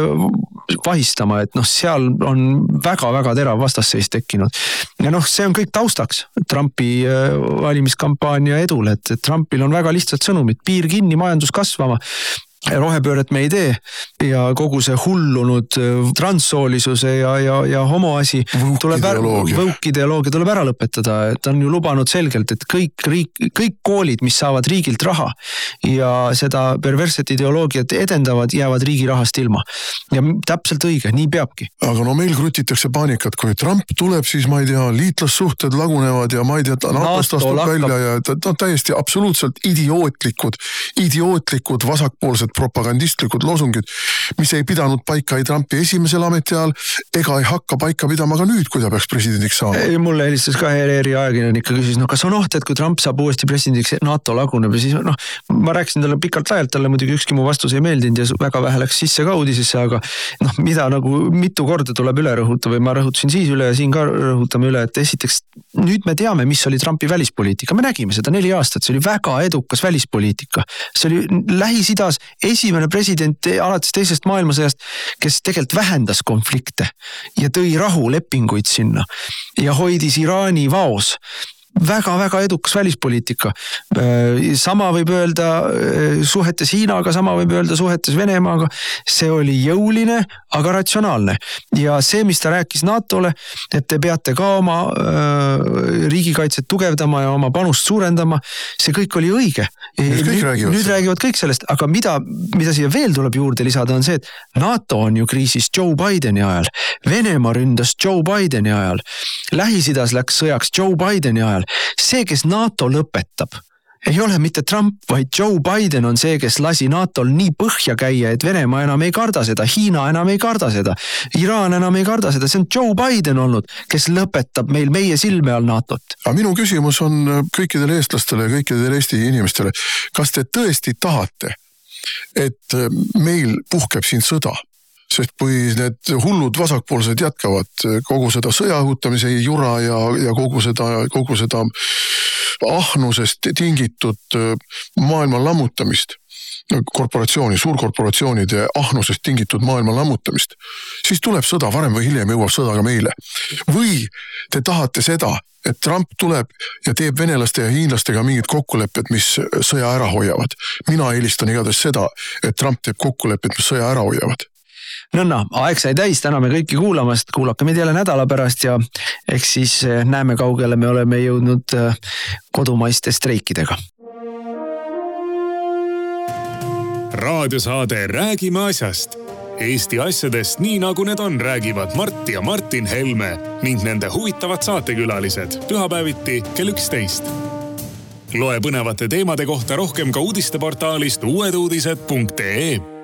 vahistama, et noh, seal on väga-väga terav vastasseis tekkinud. Ja noh, see on kõik taustaks Trumpi valimiskampaania edule, et Trumpil on väga lihtsalt sõnumid, piir kinni, majandus kasvama, rohepööret me ei tee ja kogu see hullunud transsoolisuse ja, ja, ja homoasi tuleb ära, võukideoloogia tuleb ära lõpetada, et on ju lubanud selgelt, et kõik, riik, kõik koolid, mis saavad riigilt raha ja seda perverset ideoloogiat edendavad, jäävad riigi rahast ilma. Ja täpselt õige, nii peabki.
Aga no meil krutitakse paanikat, kui Trump tuleb, siis ma ei tea, liitlassuhted lagunevad ja ma ei tea, NATO-st astub välja ja no, täiesti absoluutselt idiootlikud, idiootlikud vasakpoolsed propagandistlikud loosungid, mis ei pidanud paika ei Trumpi esimesel ametiajal ega ei hakka paika pidama ka nüüd, kui ta peaks presidendiks saama.
Mulle helistas ka E R I ajakirjanik ja küsis, no kas on oht, et kui Trump saab uuesti presidendiks, NATO laguneb ja siis noh, ma rääkisin talle pikalt laialt, talle muidugi ükski mu vastus ei meeldinud ja väga vähe läks sisse ka uudisesse, aga noh, mida nagu mitu korda tuleb üle rõhuta või ma rõhutasin siis üle ja siin ka rõhutame üle, et esiteks nüüd me teame, mis oli Trumpi välispoliitika, me nägime seda neli aastat, see oli väga edukas välispoliitika, see oli Lähis-Idas esimene president alates teisest maailmasõjast, kes tegelikult vähendas konflikte ja tõi rahulepinguid sinna ja hoidis Iraani vaos. Väga-väga edukas välispoliitika. Sama võib öelda suhetes Hiinaga, sama võib öelda suhetes Venemaaga. See oli jõuline, aga ratsionaalne. Ja see, mis ta rääkis NATOle, et te peate ka oma riigikaitset tugevdama ja oma panust suurendama, see kõik oli õige.
Nüüd,
räägivad, nüüd räägivad kõik sellest, aga mida, mida siia veel tuleb juurde lisada on see, et NATO on ju kriisis Joe Bideni ajal, Venemaa ründas Joe Bideni ajal, Lähis-Idas läks sõjaks Joe Bideni ajal. See, kes NATO lõpetab, ei ole mitte Trump, vaid Joe Biden on see, kes lasi NATOl nii põhja käia, et Venemaa enam ei karda seda, Hiina enam ei karda seda, Iraan enam ei karda seda, see on Joe Biden olnud, kes lõpetab meil meie silme all NATOt.
Aga minu küsimus on kõikidele eestlastele ja kõikidele Eesti inimestele, kas te tõesti tahate, et meil puhkeb siin sõda? Sest kui need hullud vasakpoolsed jätkavad kogu seda sõjaõhutamise jura ja, ja kogu seda, kogu seda ahnusest tingitud maailma lammutamist, korporatsiooni, suurkorporatsioonide ahnusest tingitud maailma lammutamist, siis tuleb sõda, varem või hiljem jõuab sõda ka meile. Või te tahate seda, et Trump tuleb ja teeb venelaste ja hiinlastega mingid kokkulepped, mis sõja ära hoiavad. Mina eelistan igatahes seda, et Trump teeb kokkulepped, mis sõja ära hoiavad.
Nõnna, aeg sai täis, täname kõiki kuulamast, kuulake meid jälle nädala pärast ja eks siis näeme kaugele me oleme jõudnud kodumaiste streikidega.
Raadiosaade Räägime asjast. Eesti asjadest nii nagu need on, räägivad Mart ja Martin Helme ning nende huvitavad saatekülalised pühapäeviti kell üksteist. Loe põnevate teemade kohta rohkem ka uudisteportaalist uueduudised punkt ee.